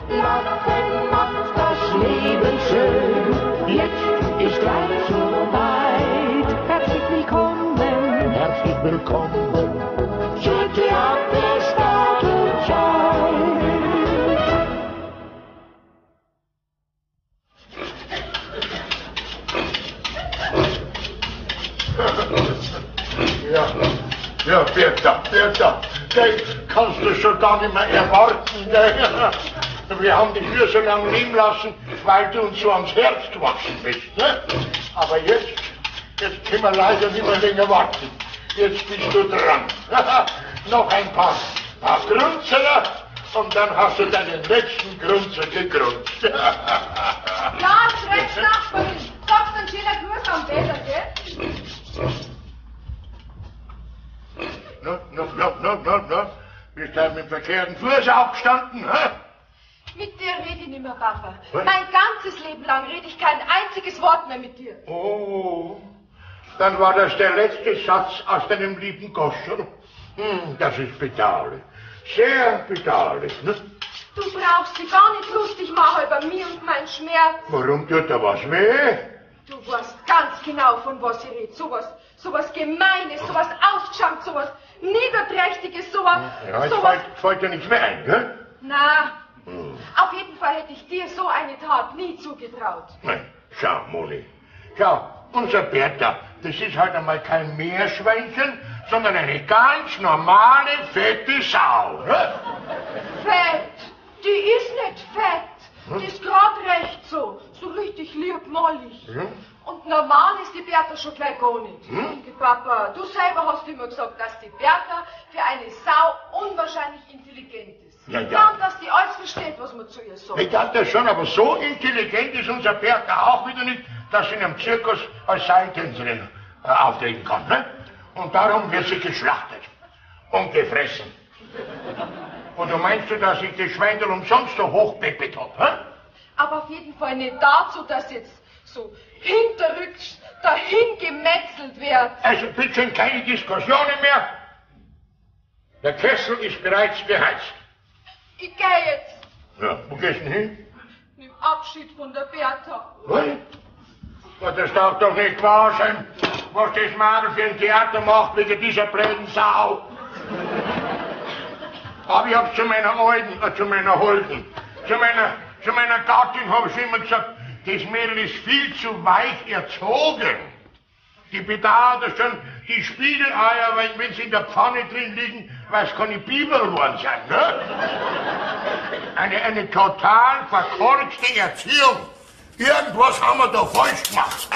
Lachen macht das Leben schön. Jetzt ist gleich so weit. Herzlich willkommen. Herzlich willkommen. Zur Theaterstartezeit. Ja, Bertha, gell, kannst du schon gar nicht mehr erwarten, gell? Wir haben dich nur so lange liegen lassen, weil du uns so ans Herz gewachsen bist, ne? Aber jetzt können wir leider nicht mehr länger warten. Jetzt bist du dran. Noch ein paar Grunzeler und dann hast du deinen letzten Grunzer gegrunzt. Ja, schreck's Nachbarin. Sagst einen schönen Gruß am Wetter, gell? Na, bist du mit dem verkehrten Fuß aufgestanden, hä? Mit dir rede ich nicht mehr, Papa. Was? Mein ganzes Leben lang rede ich kein einziges Wort mehr mit dir. Oh, dann war das der letzte Satz aus deinem lieben Goscher. Das ist bedauerlich. Sehr bedauerlich, ne? Du brauchst dich gar nicht lustig machen über mich und meinen Schmerz. Warum tut da was weh? Du weißt ganz genau, von was ich rede. Sowas Gemeines, sowas Ausgeschampt, sowas Niederträchtiges, sowas... Ja, jetzt fällt dir nichts mehr ein, gell? Na, auf jeden Fall hätte ich dir so eine Tat nie zugetraut. Nein, schau, Moni. Schau, unser Bertha, das ist halt einmal kein Meerschweinchen, sondern eine ganz normale, fette Sau. Ne? Fett? Die ist nicht fett. Die ist gerade recht so richtig liebmollig. Und normal ist die Bertha schon gleich gar nicht. Papa, du selber hast immer gesagt, dass die Bertha für eine Sau unwahrscheinlich intelligent ist. Ja. Und dass die alles versteht, was man zu ihr sagt. Ich dachte schon, aber so intelligent ist unser Bertha auch wieder nicht, dass sie in einem Zirkus als Seiltänzerin auftreten kann. Ne? Und darum wird sie geschlachtet und gefressen. Und du meinst du, dass ich das Schweindel umsonst so hochbeppet hab? Hä? Aber auf jeden Fall nicht dazu, dass jetzt so hinterrücks dahin gemetzelt wird. Also bitte keine Diskussionen mehr. Der Kessel ist bereits beheizt. Ich gehe jetzt. Ja, wo gehst du denn hin? Nimm Abschied von der Bertha. Was? Ja, das darf doch nicht wahr sein, was das Mädel für ein Theater macht wegen dieser blöden Sau. Aber ich hab's zu meiner Alten, zu meiner Holden, zu meiner Gattin hab ich immer gesagt, das Mädel ist viel zu weich erzogen. Die bedauert schon die Spiegeleier, wenn sie in der Pfanne drin liegen, weil es keine Bibel geworden sind, ne? Eine total verkorkste Erziehung. Irgendwas haben wir da falsch gemacht.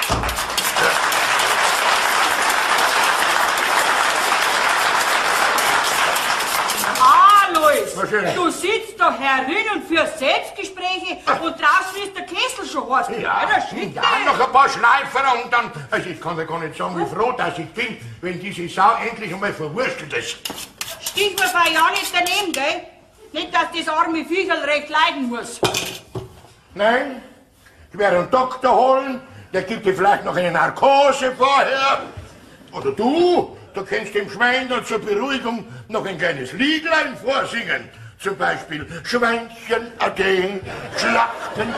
Alois, du sitzt da herin und führst Selbstgespräche und draußen ist der Kessel schon heiß. Ja, noch ein paar Schleifer und dann... Also ich kann dir gar nicht sagen, wie froh dass ich bin, wenn diese Sau endlich einmal verwurstelt ist. Stichwort war ja nicht daneben, gell? Nicht, dass das arme Viecherl recht leiden muss. Nein, ich werde einen Doktor holen, der gibt dir vielleicht noch eine Narkose vorher. Oder du kannst dem Schwein dann zur Beruhigung noch ein kleines Liedlein vorsingen. Zum Beispiel Schweinchen ade, Schlachten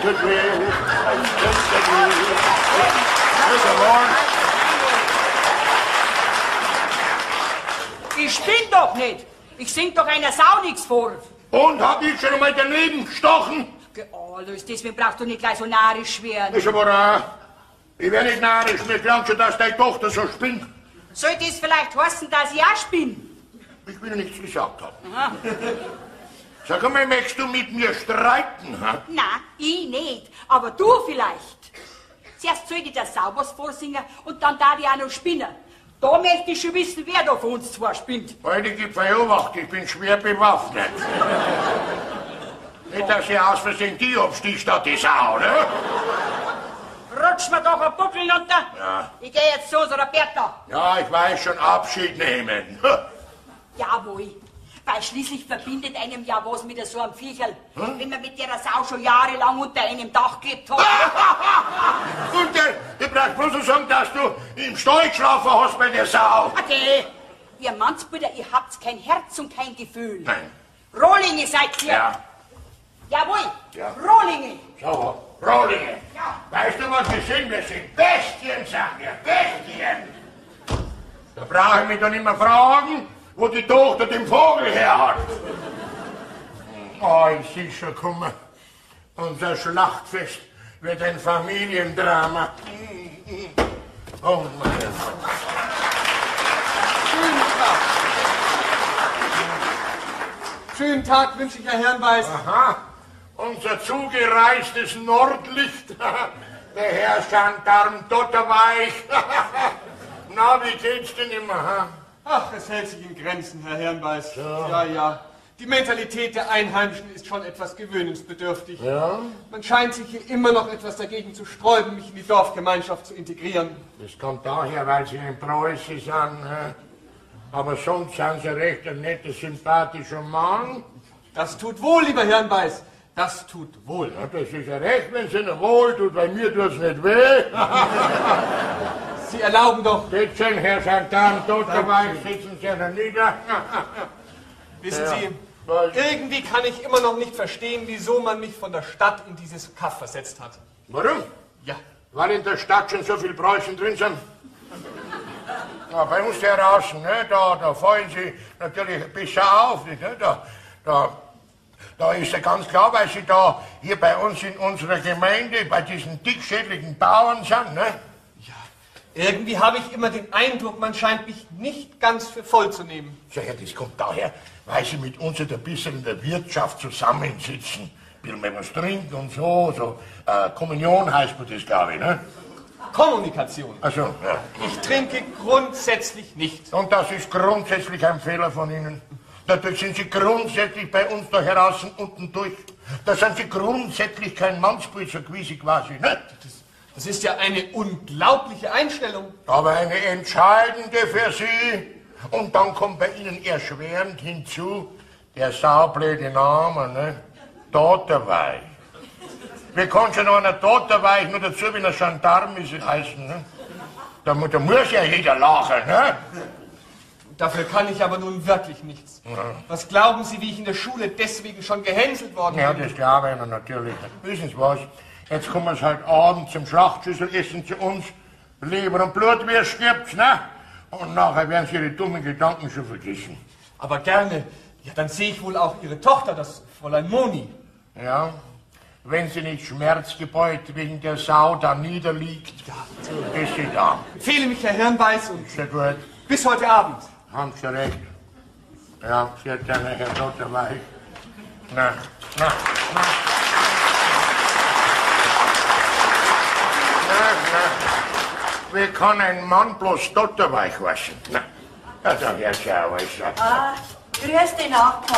Ich spinn doch nicht. Ich sing doch einer Sau nichts vor. Und hab ich schon einmal daneben gestochen? Alois, deswegen brauchst du nicht gleich so narrisch werden. Ist aber ich werde nicht narrisch, mir glaubt schon, dass deine Tochter so spinnt. Soll das vielleicht heißen, dass ich auch spinne? Ich will nichts gesagt haben. Sag mal, möchtest du mit mir streiten? Ha? Nein, ich nicht. Aber du vielleicht. Zuerst soll ich der Sau was vorsingen und dann da die auch noch spinnen. Da möchte ich schon wissen, wer da von uns zwei spinnt. Heutige Beobacht, ich bin schwer bewaffnet. Nicht, dass ich aus Versehen die abstich statt die Sau, ne? Rutsch mir doch ein Buckel runter. Ja. Ich gehe jetzt zu unserer Bertha. Ja, ich weiß schon, Abschied nehmen. Jawohl. Weil schließlich verbindet einem ja was mit so einem Viecherl. Wenn man mit der Sau schon jahrelang unter einem Dach gelebt hat. Und du brauchst bloß so sagen, dass du im Stall geschlafen hast bei der Sau. Okay. Ihr Mannsbrüder, ihr habt kein Herz und kein Gefühl. Nein. Rohlinge seid ihr. Ja. Jawohl. Ja. Rohlinge. So, Rohlinge. Ja. Weißt du, was wir sind? Wir sind Bestien, sagen wir, Bestien. Da brauche ich mich doch nicht mehr fragen, wo die Tochter den Vogel her hat. Oh, ich sehe schon kommen. Unser Schlachtfest wird ein Familiendrama. Oh, mein Gott. Schönen Tag wünsche ich, Herr Herrenbeiß. Aha, unser zugereistes Nordlicht, der Herr Gendarm Dotterweich. Na, wie geht's denn immer, ha? Ach, es hält sich in Grenzen, Herr Herrenbeiß. Ja. Die Mentalität der Einheimischen ist schon etwas gewöhnungsbedürftig. Ja? Man scheint sich hier immer noch etwas dagegen zu sträuben, mich in die Dorfgemeinschaft zu integrieren. Das kommt daher, weil Sie ein Preuße sind, ha? Aber sonst sind Sie recht ein netter, sympathischer Mann. Das tut wohl, lieber Herrenbeiß. Das tut wohl. Ja, das ist ja recht, wenn es Ihnen wohl tut, weil mir tut's nicht weh. Sie erlauben doch... Bitte schön, Herr Gendarm Dotterweich, sitzen Sie da nieder. Wissen Ja. Sie, Was? irgendwie kann ich immer noch nicht verstehen, wieso man mich von der Stadt in dieses Kaff versetzt hat. Warum? Ja, Weil in der Stadt schon so viele Preußen drin sind. Ja, bei uns hier draußen, ne, da fallen Sie natürlich ein bisschen auf. Nicht, ne? Da ist ja ganz klar, weil Sie da hier bei uns in unserer Gemeinde bei diesen dickschädligen Bauern sind. Ne? irgendwie habe ich immer den Eindruck, man scheint mich nicht ganz für voll zu nehmen. Ja, das kommt daher, weil Sie mit uns ein bisschen in der Wirtschaft zusammensitzen. Will man was trinken und so. Kommunion heißt man das, glaube ich, ne? Kommunikation. Also, ja. Ich trinke grundsätzlich nicht. Und das ist grundsätzlich ein Fehler von Ihnen. Dadurch sind Sie grundsätzlich bei uns da heraus unten durch. Da sind Sie grundsätzlich kein Mannsbüßer gewesen quasi, ne? Das ist ja eine unglaubliche Einstellung. Aber eine entscheidende für Sie. Und dann kommt bei Ihnen erschwerend hinzu, der saublöde Name, ne? Dotterweich. Wie kann schon einer Dotterweich nur dazu, wenn er Gendarm ist, heißen, ne? Da muss ja jeder lachen, ne? Dafür kann ich aber nun wirklich nichts. Ja. Was glauben Sie, wie ich in der Schule deswegen schon gehänselt worden Ja, bin? das glaube ich Ihnen natürlich. Wissen Sie was? Jetzt kommen Sie halt abends zum Schlachtschüssel essen zu uns. Leber und Blutwürst gibt's, ne? Und nachher werden Sie Ihre dummen Gedanken schon vergessen. Aber gerne. Ja, dann sehe ich wohl auch Ihre Tochter, das Fräulein Moni. Ja? Wenn sie nicht schmerzgebeut wegen der Sau da niederliegt, ist sie da. Empfehle mich, Herr Hirnbeiß, und Sehr gut. bis heute Abend. Haben Sie recht. Ja, Sie hat eine Herr Dotterweich. Na. Wie kann ein Mann bloß Dotterweich waschen? Na, ja, da wär's ja auch alles. Ah, grüß den Nachbar.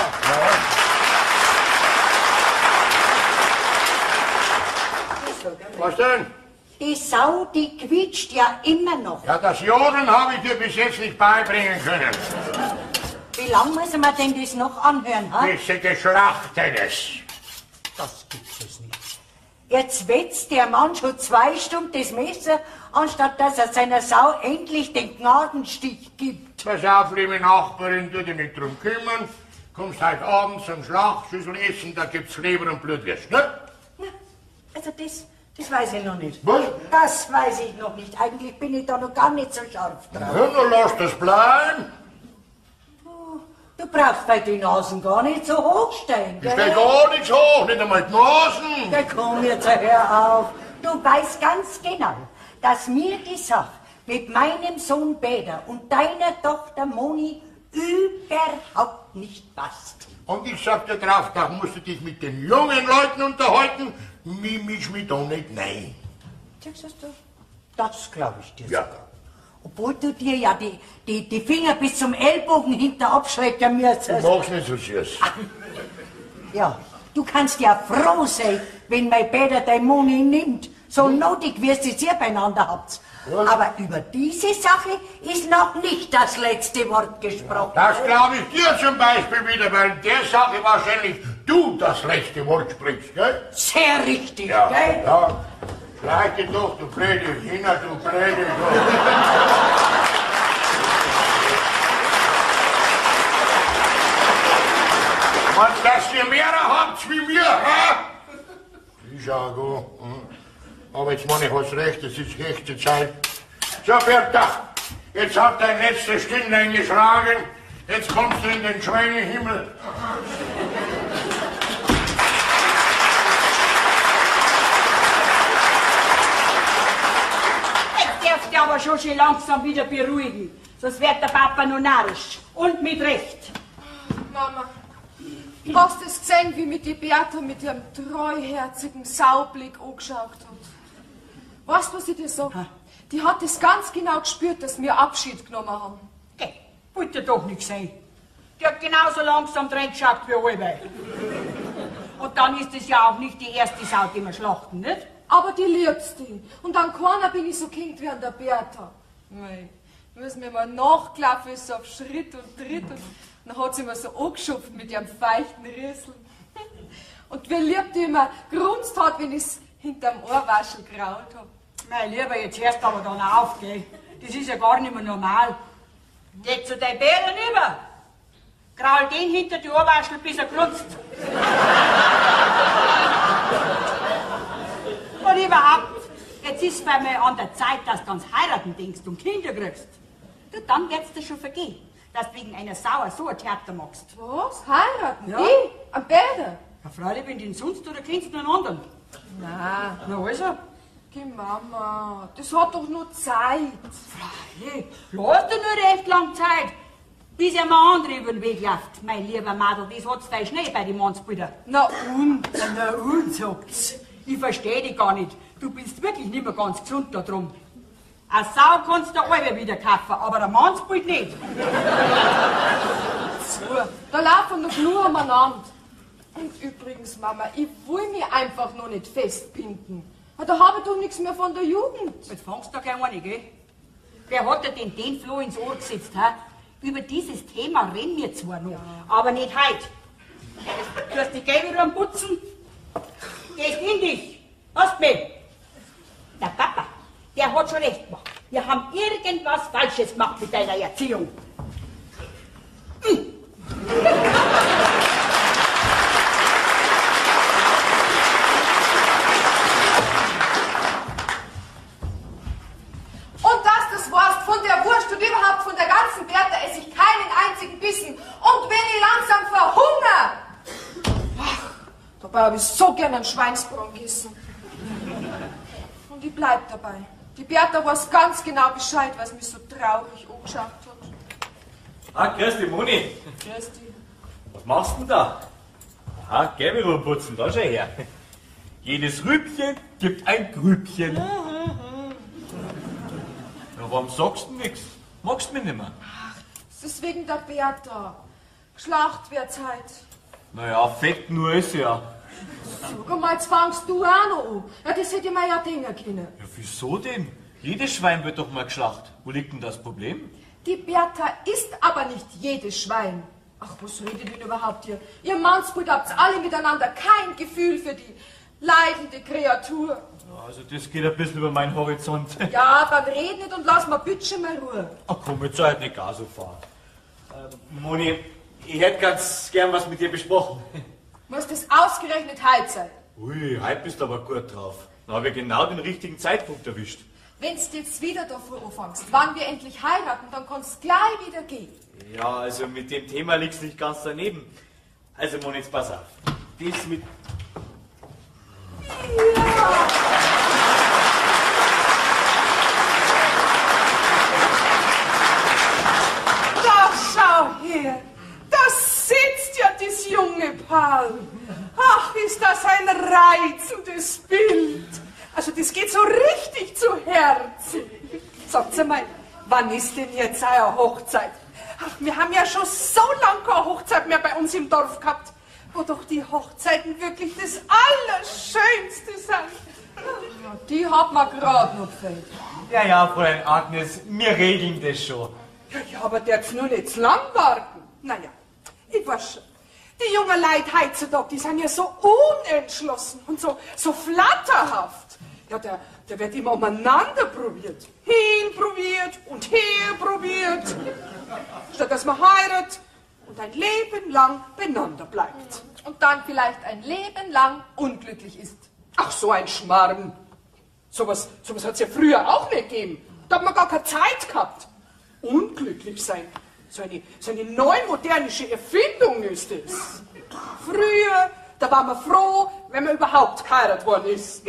Was denn? Die Sau, die quietscht ja immer noch. Ja, das Jodeln habe ich dir bis jetzt nicht beibringen können. Wie lange muss man denn das noch anhören, ha? Bis sie geschlachtet ist. Das gibt's es nicht. Jetzt wetzt der Mann schon 2 Stunden das Messer, anstatt dass er seiner Sau endlich den Gnadenstich gibt. Pass auf, liebe Nachbarin, tu dich nicht drum kümmern. Kommst heute Abend zum Schlachtschüssel essen, da gibt's Leber und Blutwürst, ne? Ja, also das weiß ich noch nicht. Was? Das weiß ich noch nicht. Eigentlich bin ich da noch gar nicht so scharf drauf. Ja, dann lass das bleiben. Du brauchst bei den Nasen gar nicht so hochstehen, Ich gell? steh gar nichts hoch, nicht einmal die Nasen. Ja, komm jetzt, hör auf. Du weißt ganz genau, dass mir die Sache mit meinem Sohn Bäder und deiner Tochter Moni überhaupt nicht passt. Und ich sag dir drauf, da musst du dich mit den jungen Leuten unterhalten. Misch mich da nicht nein. Sagst du? Das glaube ich dir Ja. sogar. Obwohl du dir ja die Finger bis zum Ellbogen hinter abschrecken müsstest. Mach's nicht so süß. Ja, du kannst ja froh sein, wenn mein Bäder dein Moni nimmt. So notig, wie ihr es hier beieinander habt. Was? Aber über diese Sache ist noch nicht das letzte Wort gesprochen. Das glaube ich dir zum Beispiel wieder, weil in der Sache wahrscheinlich du das letzte Wort sprichst, gell? Sehr richtig, Ja, gell? ja. Schleich dich doch, du blöde Hühner, du blöde du. Und dass ihr mehr habt wie mir, hä? schon gut. Aber jetzt meine ich, hast recht, es ist höchste Zeit. So, Bertha, jetzt hat dein letzte Stündlein geschlagen. Jetzt kommst du in den Schweinehimmel. Jetzt darfst du aber schon langsam wieder beruhigen. Sonst wird der Papa noch narrisch. Und mit Recht. Mama, hast du es gesehen, wie mit die Bertha mit ihrem treuherzigen Saublick angeschaut hat? Weißt du, was ich dir sag? Die hat es ganz genau gespürt, dass wir Abschied genommen haben. Geh, wollte doch nicht sein. Die hat genauso langsam reingeschaut wie alle. Und dann ist es ja auch nicht die erste Sau, die wir schlachten, nicht? Aber die liebst die. Und an keiner bin ich so kind wie an der Bertha. Mei, müssen wir mal nachgelaufen ist, so auf Schritt und Tritt. Und dann hat sie mir so angeschupft mit ihrem feuchten Rüssel. Und wie lieb die immer grunzt hat, wenn ich es hinterm Ohrwaschel graut hab. Mein Lieber, jetzt hörst du aber dann auf, gell? Das ist ja gar nicht mehr normal. Geh zu deinen Bären über. Graul den hinter die Ohrwaschel, bis er grunzt. Und überhaupt, jetzt ist es bei mir an der Zeit, dass du ans Heiraten denkst und Kinder kriegst. Du, dann wird's dir schon vergehen, dass du wegen einer Sauer so ein Theater machst. Was? Heiraten? Ja. Ich? Am Bäder? Ja, freilich, wenn du ihn sonst oder kennst du einen anderen. Nein. Na also, Die Mama, das hat doch nur Zeit. freilich, lass dir nur recht lang Zeit, bis ein andere über den Weg läuft. Mein lieber Madel, das hat's fein schnell bei den Mannsbrüdern. Na und? Na und, sagt's. Ich versteh dich gar nicht. Du bist wirklich nicht mehr ganz gesund da drum. Eine Sau kannst du alle wieder kaufen, aber der Mannsbild nicht. So, da laufen noch nur umeinander. Und übrigens, Mama, ich will mich einfach noch nicht festbinden. Da habe ich doch nichts mehr von der Jugend. Jetzt fangst du gleich an, gell? Wer hat dir denn den Floh ins Ohr gesetzt, hä? Über dieses Thema reden wir zwar noch, aber nicht heute. Du hast die Gelbe am Putzen. Gehst in dich. Hast mich. Der Papa, der hat schon recht gemacht. Wir haben irgendwas Falsches gemacht mit deiner Erziehung. Und dass das warst von der Wurst und überhaupt von der ganzen Bertha esse ich keinen einzigen Bissen. Und wenn ich langsam verhungere. Ach, dabei habe ich so gern einen Schweinsbraten gegessen. Und ich bleib dabei. Die Bertha weiß ganz genau Bescheid, was mich so traurig angeschaut hat. Ah, grüß dich, Moni. Grüß dich. Was machst du denn da? Ah, geh mir putzen, da schau her. Jedes Rübchen gibt ein Grübchen. Ja, warum sagst du nix? Magst du mich nicht mehr? Das ist wegen der Bertha. Geschlacht wird Zeit. Naja, fett nur ist ja. Sag mal, jetzt fangst du auch noch an. Ja, das hätte ich mir ja denken können. Ja, wieso denn? Jedes Schwein wird doch mal geschlacht. Wo liegt denn das Problem? Die Bertha ist aber nicht jedes Schwein. Ach, was redet ihr überhaupt hier? Ihr Mannsbrüder habt alle miteinander kein Gefühl für die leidende Kreatur. Ja, also das geht ein bisschen über meinen Horizont. Ja, dann red nicht und lass mal bitte mal Ruhe. Ach komm, jetzt sei halt nicht gar so fahren. Moni, ich hätte ganz gern was mit dir besprochen. Muss das ausgerechnet heut sein? Ui, heute bist du aber gut drauf. Dann habe ich genau den richtigen Zeitpunkt erwischt. Wenn's jetzt wieder davor anfängst, wann wir endlich heiraten, dann kann's gleich wieder gehen. Ja, also mit dem Thema liegt's nicht ganz daneben. Also Moni, jetzt pass auf. Das mit... Da schau her, da sitzt ja das junge Paar. Ach, ist das ein reizendes Bild. Also das geht so richtig zu Herzen. Sagt mal, wann ist denn jetzt eure Hochzeit? Ach, wir haben ja schon so lange keine Hochzeit mehr bei uns im Dorf gehabt, wo doch die Hochzeiten wirklich das Allerschönste sind. Die hat mir gerade noch gefällt. Ja, ja, Fräulein Agnes, wir regeln das schon. Ja, aber der darf nur nicht zu lang warten. Naja, ich weiß schon. Die jungen Leute heutzutage, die sind ja so unentschlossen und so flatterhaft. Ja, der wird immer umeinander probiert. Hinprobiert und herprobiert. Statt dass man heiratet und ein Leben lang beieinander bleibt. Und dann vielleicht ein Leben lang unglücklich ist. Ach, so ein Schmarrn. Sowas hat es ja früher auch nicht gegeben. Da hat man gar keine Zeit gehabt. Unglücklich sein. So eine neumodernische Erfindung ist es. Früher, da war man froh, wenn man überhaupt geheiratet worden ist.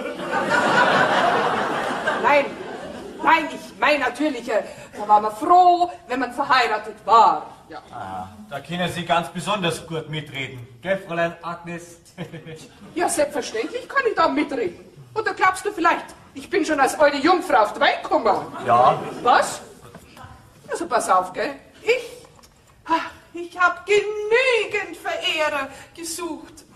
Nein, ich meine natürlich, da war man froh, wenn man verheiratet war. Ja. Ah, da können Sie ganz besonders gut mitreden. Gell, Fräulein Agnes? Ja, selbstverständlich kann ich da mitreden. Oder glaubst du vielleicht, ich bin schon als alte Jungfrau auf die Welt gekommen? Ja. Was? Also pass auf, gell? Ich habe genügend Verehrer gesucht.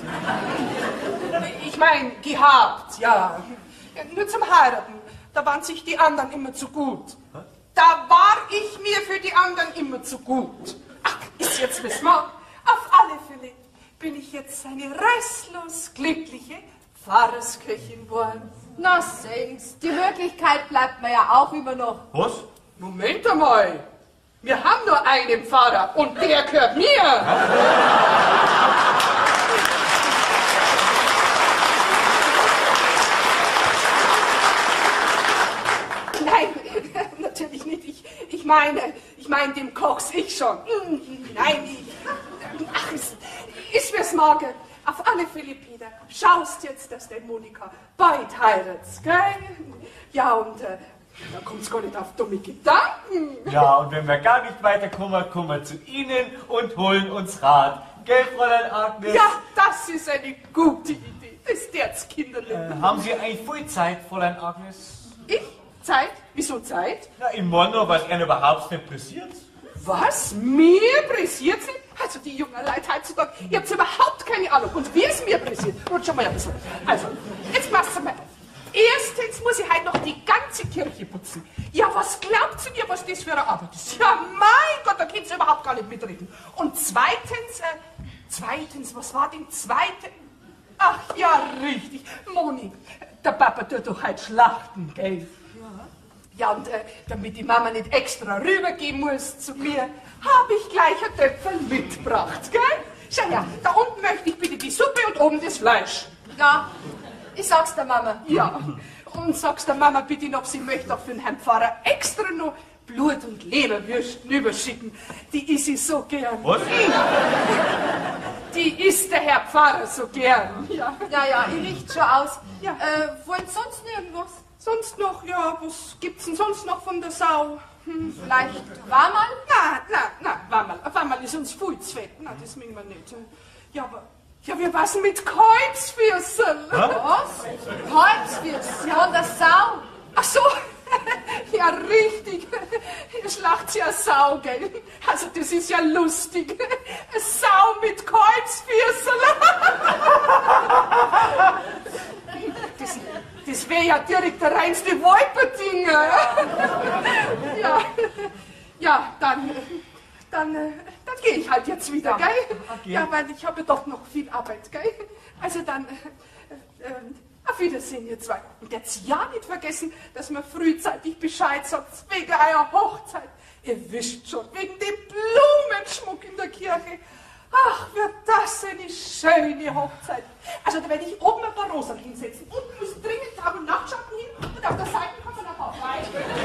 Ich meine, gehabt, ja. Nur zum Heiraten, da waren sich die anderen immer zu gut. Da war ich mir für die anderen immer zu gut. Ach, ist jetzt wissen wir. Auf alle Fälle bin ich jetzt eine restlos glückliche Pfarrersköchin geworden. Na, sehens, die Wirklichkeit bleibt mir ja auch immer noch. Was? Moment einmal. Wir haben nur einen Pfarrer und der gehört mir. Nein, natürlich nicht. Ich meine, dem koch's ich schon. Nein, ach, ist mir's morgen. Auf alle Fälle, Peter, schaust jetzt, dass der Monika bald heiratet, gell? Ja, und da kommt's gar nicht auf dumme Gedanken. Ja, und wenn wir gar nicht weiterkommen, kommen wir zu Ihnen und holen uns Rat. Gell, Fräulein Agnes? Ja, das ist eine gute Idee. Das der's Kinderlieb. Haben Sie eigentlich voll Zeit, Fräulein Agnes? Ich? Zeit? Wieso Zeit? Na, im Monat, was Ihnen überhaupt nicht pressiert. Was? Mir pressiert's nicht? Also die jungen Leute heutzutage, ihr habt überhaupt keine Ahnung. Und wie es mir pressiert, rutsch schon mal ein bisschen. Also, jetzt passt mal auf. Erstens muss ich halt noch die ganze Kirche putzen. Ja, was glaubt ihr, was das für eine Arbeit ist? Ja, mein Gott, da könnt ihr überhaupt gar nicht mitreden. Und zweitens, was war denn zweitens? Ach ja, richtig. Moni, der Papa tut doch halt schlachten, gell? Ja, und damit die Mama nicht extra rübergehen muss zu mir, habe ich gleich ein Töpferl mitgebracht, gell? Schau ja, da unten möchte ich bitte die Suppe und oben das Fleisch. Ja, ich sag's der Mama. Ja, und sag's der Mama bitte noch, sie möchte auch für den Herrn Pfarrer extra noch Blut- und Leberwürsten überschicken. Die isst sie so gern. Was? Die isst der Herr Pfarrer so gern. Ja, Ja, ihr riecht schon aus. Ja. Wollen sonst noch irgendwas? sonst noch, ja, was gibt's denn sonst noch von der Sau? Vielleicht Wammerl? Na, Wammerl ist uns viel zu fett. Na, das mögen wir nicht. Ja, aber, ja, wie war's denn mit Kalbsfüßel? Was? Kalbsfüßel? Von der Sau? Ach so, ja, richtig. Ihr schlacht ja Sau, gell? Also, das ist ja lustig. Eine Sau mit Kalbsfüßel. Das wäre ja direkt der reinste Wolperdinger. Ja, dann gehe ich halt jetzt wieder, gell? Okay. Ja, weil ich habe doch noch viel Arbeit, gell? Also dann, auf Wiedersehen, ihr zwei. Und jetzt ja nicht vergessen, dass man frühzeitig Bescheid sagt, wegen eurer Hochzeit. Ihr wisst schon, wegen dem Blumenschmuck in der Kirche. Ach, wird das eine schöne Hochzeit. Also da werde ich oben ein paar Rosen hinsetzen. Unten müssen dringend Tag- und Nachtschatten hin und auf der Seite kann man dann auch rein.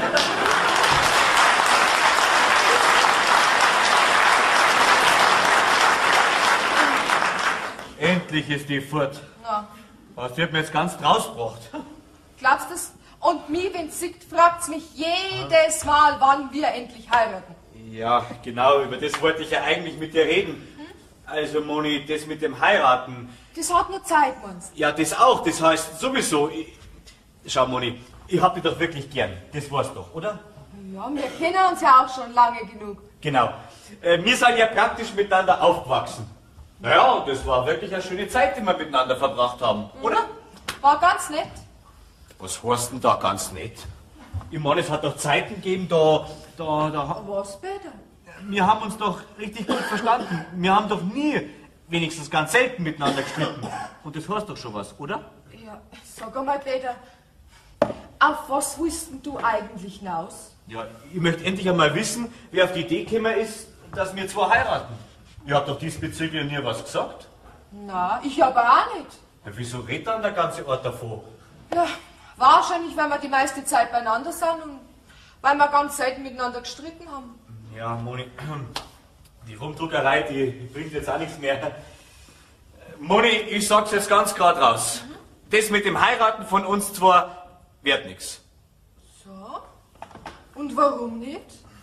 Endlich ist die fort. Na, Was wird mir jetzt ganz drausgebracht? glaubst du's? Und mir, wenn's sieht, fragt's mich jedes Mal, wann wir endlich heiraten. Ja, genau, über das wollte ich ja eigentlich mit dir reden. Also, Moni, das mit dem Heiraten. Das hat nur Zeit, meinst du? Ja, das auch, das heißt sowieso. Schau, Moni, ich hab dich doch wirklich gern. Das weißt du doch, oder? Ja, wir kennen uns ja auch schon lange genug. Genau. Wir sind ja praktisch miteinander aufgewachsen. Naja, und das war wirklich eine schöne Zeit, die wir miteinander verbracht haben, oder? War ganz nett. Was heißt denn da ganz nett? Ich meine, es hat doch Zeiten gegeben, da. Was bitte? Wir haben uns doch richtig gut verstanden. Wir haben doch nie, wenigstens ganz selten miteinander gestritten. Und das heißt doch schon was, oder? Ja, sag einmal, Peter, auf was willst denn du eigentlich hinaus? Ja, ich möchte endlich einmal wissen, wer auf die Idee gekommen ist, dass wir zwei heiraten. Ihr habt doch diesbezüglich nie was gesagt. Na, ich aber auch nicht. Ja, wieso redet dann der ganze Ort davon? Ja, wahrscheinlich, weil wir die meiste Zeit beieinander sind und weil wir ganz selten miteinander gestritten haben. Ja, Moni, die Rumdruckerei, die bringt jetzt auch nichts mehr. Moni, ich sag's jetzt ganz klar raus. Das mit dem Heiraten von uns zwei wird nichts. So? Und warum nicht?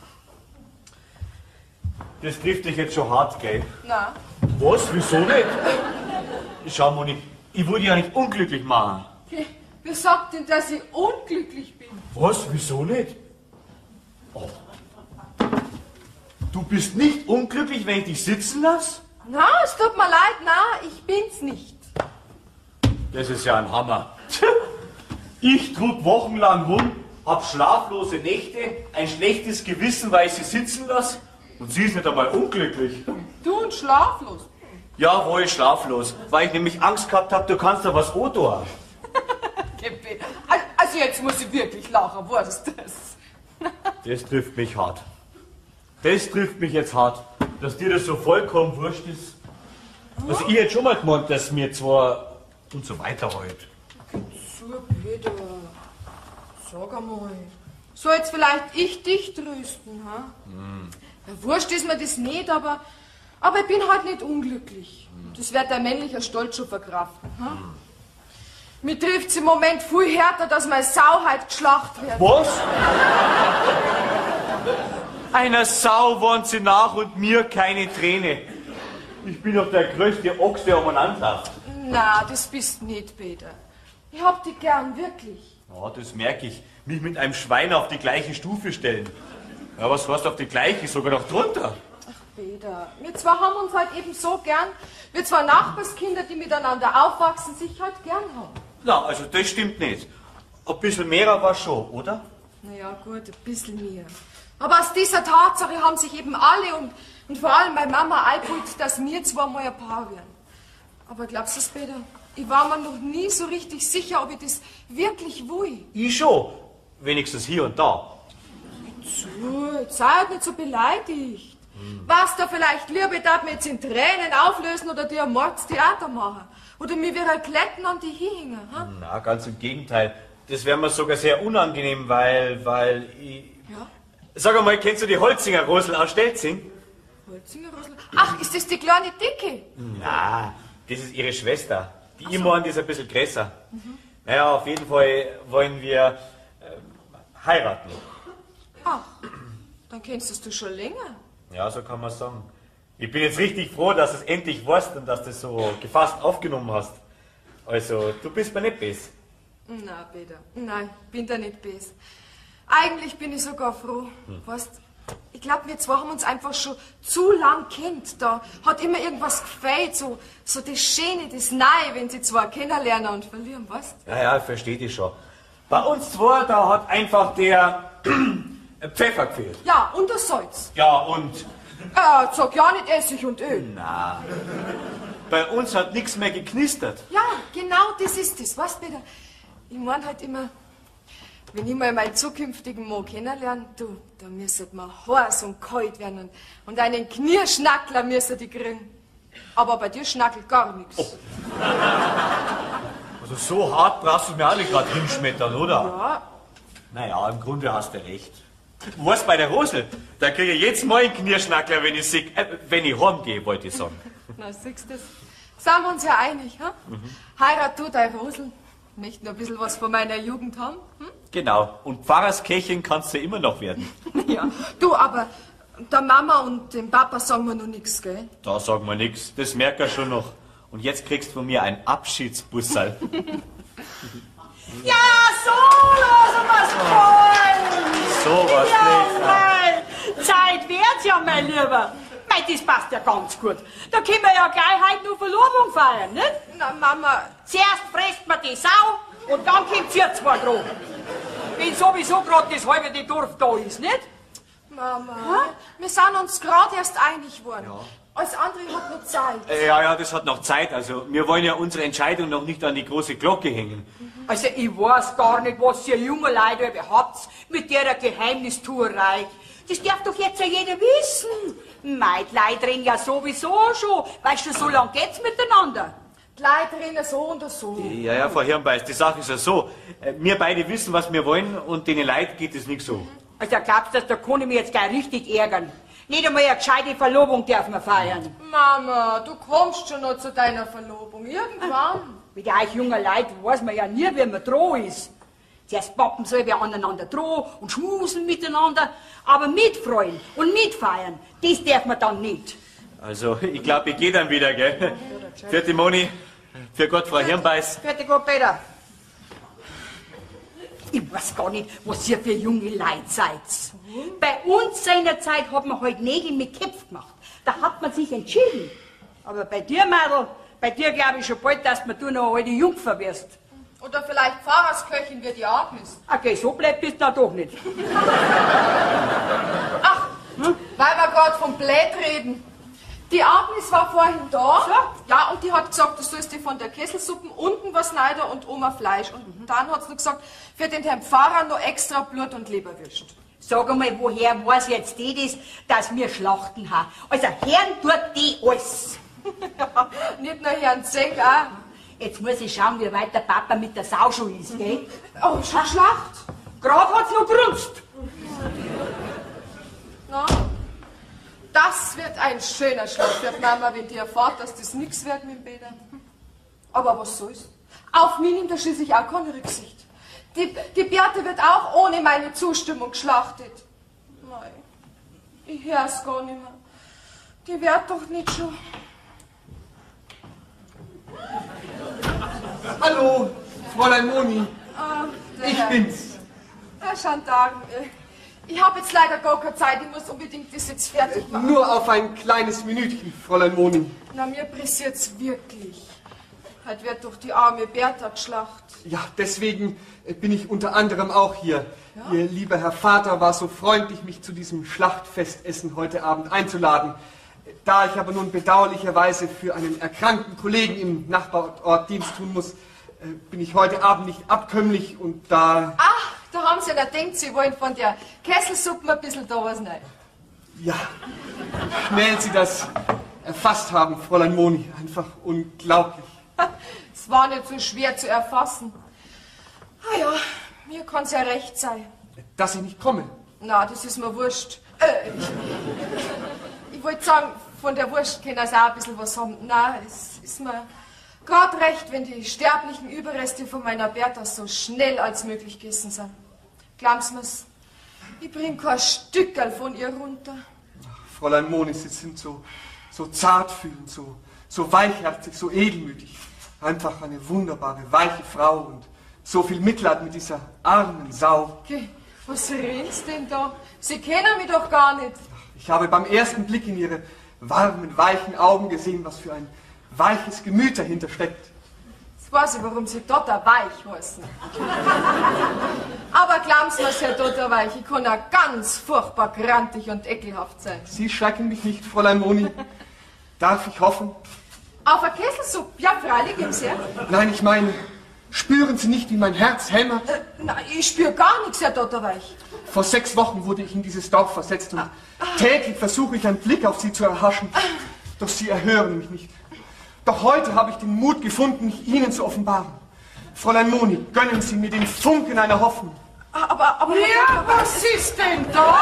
Das trifft dich jetzt schon hart, gell? Nein. Was? Wieso nicht? Schau, Moni, ich wollte dich ja nicht unglücklich machen. Wer sagt denn, dass ich unglücklich bin? Was? Wieso nicht? Oh. Du bist nicht unglücklich, wenn ich dich sitzen lasse? Na, es tut mir leid, na, ich bin's nicht. Das ist ja ein Hammer. Ich trug wochenlang rum, hab schlaflose Nächte, ein schlechtes Gewissen, weil ich sie sitzen lasse. Und sie ist nicht einmal unglücklich. Du und schlaflos? Ja, war ich schlaflos, weil ich nämlich Angst gehabt habe, du kannst da was tun. Also jetzt muss ich wirklich lachen, was ist das? Das trifft mich hart. Das trifft mich jetzt hart, dass dir das so vollkommen wurscht ist. Also ich hätte schon mal gemeint, dass mir zwar und so weiter heute. So, Peter, sag einmal, soll jetzt vielleicht ich dich trösten, ha? Ja, wurscht ist mir das nicht, aber ich bin halt nicht unglücklich. Das wird der männliche Stolz schon verkraften, ha? Mir trifft's im Moment viel härter, dass meine Sau halt geschlachtet wird. Was? Einer Sau wohnt sie nach und mir keine Träne. Ich bin doch der größte Ochs, der umeinander läuft. Na, das bist nicht, Peter. Ich hab dich gern, wirklich. Ja, das merke ich. Mich mit einem Schwein auf die gleiche Stufe stellen. Ja, was heißt auf die gleiche? Sogar noch drunter. Ach, Peter, wir zwei haben uns halt eben so gern. Wir zwei Nachbarskinder, die miteinander aufwachsen, sich halt gern haben. Na, also das stimmt nicht. Ein bisschen mehr war schon, oder? Naja, gut, ein bisschen mehr. Aber aus dieser Tatsache haben sich eben alle und vor allem meine Mama eingeholt, dass wir zweimal ein Paar werden. Aber glaubst du es, Peter? Ich war mir noch nie so richtig sicher, ob ich das wirklich will. Ich schon. Wenigstens hier und da. So, jetzt sei halt nicht so beleidigt. Was da vielleicht, Liebe, darf mir jetzt in Tränen auflösen oder dir ein Mordstheater machen? Oder mir wieder Kletten an die hinhängen, ha? Na, ganz im Gegenteil. Das wäre mir sogar sehr unangenehm, weil ich... Ja? Sag einmal, kennst du die Holzinger Rosel aus Stelzing? Holzinger Rosel? Ach, ist das die kleine Dicke? Na, das ist ihre Schwester. Die Imorn, die ist ein bisschen größer. Naja, auf jeden Fall wollen wir heiraten. Ach, dann kennst du schon länger. Ja, so kann man sagen. Ich bin jetzt richtig froh, dass du es endlich weißt und dass du es so gefasst aufgenommen hast. Also, du bist mir nicht böse. Na, Peter, nein, bin da nicht böse. Eigentlich bin ich sogar froh. Weißt, ich glaube, wir zwei haben uns einfach schon zu lang kennt. Da hat immer irgendwas gefällt, so das Schöne, das Neue, wenn sie zwei kennenlernen und verlieren, weißt? Ja, verstehe ich schon. Bei uns zwei, da hat einfach der Pfeffer gefehlt. Ja, und das Salz. Ja, und... Sag ja nicht Essig und Öl. Na, bei uns hat nichts mehr geknistert. Ja, genau das ist es, weißt du, Peter? Ich mein halt immer, wenn ich mal meinen zukünftigen Mann kennenlerne, da müsste man heiß und kalt werden und einen Knirschnackler müsste die kriegen. Aber bei dir schnackelt gar nichts. Oh. Also so hart brauchst du mir auch nicht gerade hinschmettern, oder? Ja. Naja, im Grunde hast du recht. Du weißt, bei der Rosel, da kriege ich jetzt mal einen Knirschnackler, wenn ich heimgehe, wollte ich sagen. Na, siehst du, sind wir uns ja einig, ha? Heirat du dein Rosel. Möchten ein bisschen was von meiner Jugend haben? Genau. Und Pfarrerskächchen kannst du immer noch werden. Ja. Du, aber der Mama und dem Papa sagen wir noch nichts, gell? Da sagen wir nichts. Das merkt er schon noch. Und jetzt kriegst du von mir ein Abschiedsbussal. Ja, so lassen wir's fallen. So was Ja, mei, Zeit wird's ja, mein Lieber. Mei, das passt ja ganz gut. Da können wir ja gleich heute noch Verlobung feiern, nicht? Na, Mama, Zuerst frisst man die Sau und dann kommt ihr zwei dran. Wenn sowieso gerade das halbe Dorf da ist, nicht? Mama, wir sind uns gerade erst einig geworden. Ja. Alles andere hat noch Zeit. Ja, das hat noch Zeit. Also, wir wollen ja unsere Entscheidung noch nicht an die große Glocke hängen. Also, ich weiß gar nicht, was ihr junge Leute überhaupt mit der Geheimnistuerei. Das darf doch jetzt ja jeder wissen. Meidleid reden ja sowieso schon. Weißt du, so lang geht's miteinander. Die Leute reden so und so. Ja, Frau Hirnbeiß, die Sache ist ja so. Wir beide wissen, was wir wollen und den Leuten geht es nicht so. Also glaubst du, da kann ich mich jetzt gleich richtig ärgern? Nicht einmal eine gescheite Verlobung dürfen wir feiern. Mama, du kommst schon noch zu deiner Verlobung. Irgendwann. Mit euch junger Leute weiß man ja nie, wie man droh ist. Zuerst pappen soll wir aneinander droh und schmusen miteinander, aber mitfreuen und mitfeiern, das darf man dann nicht. Also, ich glaube, ich gehe dann wieder, gell? Für die Moni, für Gott, Frau Hirnbeiß. Für Gott, Peter. Ich weiß gar nicht, was ihr für junge Leute seid. Bei uns seinerzeit hat man halt Nägel mit Köpfen gemacht. Da hat man sich entschieden. Aber bei dir, Mädel, bei dir glaube ich schon bald, dass du noch eine alte Jungfer wirst. Oder vielleicht Pfarrersköchin wie die Agnes. Okay, so blöd bist du dann doch nicht. Ach, weil wir gerade vom Blät reden. Die Agnes war vorhin da. So? Ja, und die hat gesagt, du sollst dir von der Kesselsuppe unten was schneiden und Oma Fleisch. Und dann hat sie noch gesagt, für den Herrn Pfarrer noch extra Blut und Leberwürst. Sag einmal, woher weiß jetzt die das, dass wir Schlachten haben? Also, Herrn tut die alles. Ja, nicht nur Herrn Zeng, auch. Jetzt muss ich schauen, wie weit der Papa mit der Sau schon ist, gell? Oh, schon Schlacht? Gerade hat's noch grunzt. Na, das wird ein schöner Schlag für die Mama, wenn die erfahrt, dass das nichts wird mit dem Bäder. Aber was soll's? Auf mich nimmt er schließlich auch keine Rücksicht. Die Beate wird auch ohne meine Zustimmung geschlachtet. Nein, ich hör's gar nicht mehr. Die wird doch nicht schon... Hallo, Fräulein Moni. Ich bin's. Herr Chantal, ich habe jetzt leider gar keine Zeit. Ich muss unbedingt das jetzt fertig machen. Nur auf ein kleines Minütchen, Fräulein Moni. Na, mir pressiert's wirklich. Heute wird doch die arme Bertha geschlacht. Ja, deswegen bin ich unter anderem auch hier. Ja? Ihr lieber Herr Vater war so freundlich, mich zu diesem Schlachtfestessen heute Abend einzuladen. Da ich aber nun bedauerlicherweise für einen erkrankten Kollegen im Nachbarort Dienst tun muss, bin ich heute Abend nicht abkömmlich und da... Ach, da haben Sie ja gedacht, Sie wollen von der Kesselsuppe ein bisschen da was rein. Ja, schnell Sie das erfasst haben, Fräulein Moni. Einfach unglaublich. Es war nicht so schwer zu erfassen. Ah ja, mir kann's ja recht sein. Dass ich nicht komme? Na, das ist mir wurscht. Ich wollte sagen, von der Wurst können Sie auch ein bisschen was haben. Na, es ist mir gerade recht, wenn die sterblichen Überreste von meiner Bertha so schnell als möglich gegessen sind. Glauben Sie mir's, ich bring kein Stückerl von ihr runter. Ach, Fräulein Moni, Sie sind so zartfühlend, so weichherzig, so edelmütig. Einfach eine wunderbare, weiche Frau und so viel Mitleid mit dieser armen Sau. Okay, was reden Sie denn da? Sie kennen mich doch gar nicht. Ich habe beim ersten Blick in Ihre warmen, weichen Augen gesehen, was für ein weiches Gemüt dahinter steckt. Jetzt weiß ich, warum Sie Dotterweich heißen. Aber glauben Sie mir, Herr Dotterweich, ich kann ja ganz furchtbar grantig und ekelhaft sein. Sie schrecken mich nicht, Fräulein Moni. Darf ich hoffen? Auf eine Kesselsuppe? Ja, freilich, im Sehr. Nein, ich meine, spüren Sie nicht, wie mein Herz hämmert? Nein, ich spüre gar nichts, Herr Dotterweich. Vor 6 Wochen wurde ich in dieses Dorf versetzt und täglich versuche ich einen Blick auf Sie zu erhaschen. Doch Sie erhören mich nicht. Doch heute habe ich den Mut gefunden, mich Ihnen zu offenbaren. Fräulein Moni, gönnen Sie mir den Funken einer Hoffnung. Aber... Ja, was ist denn da?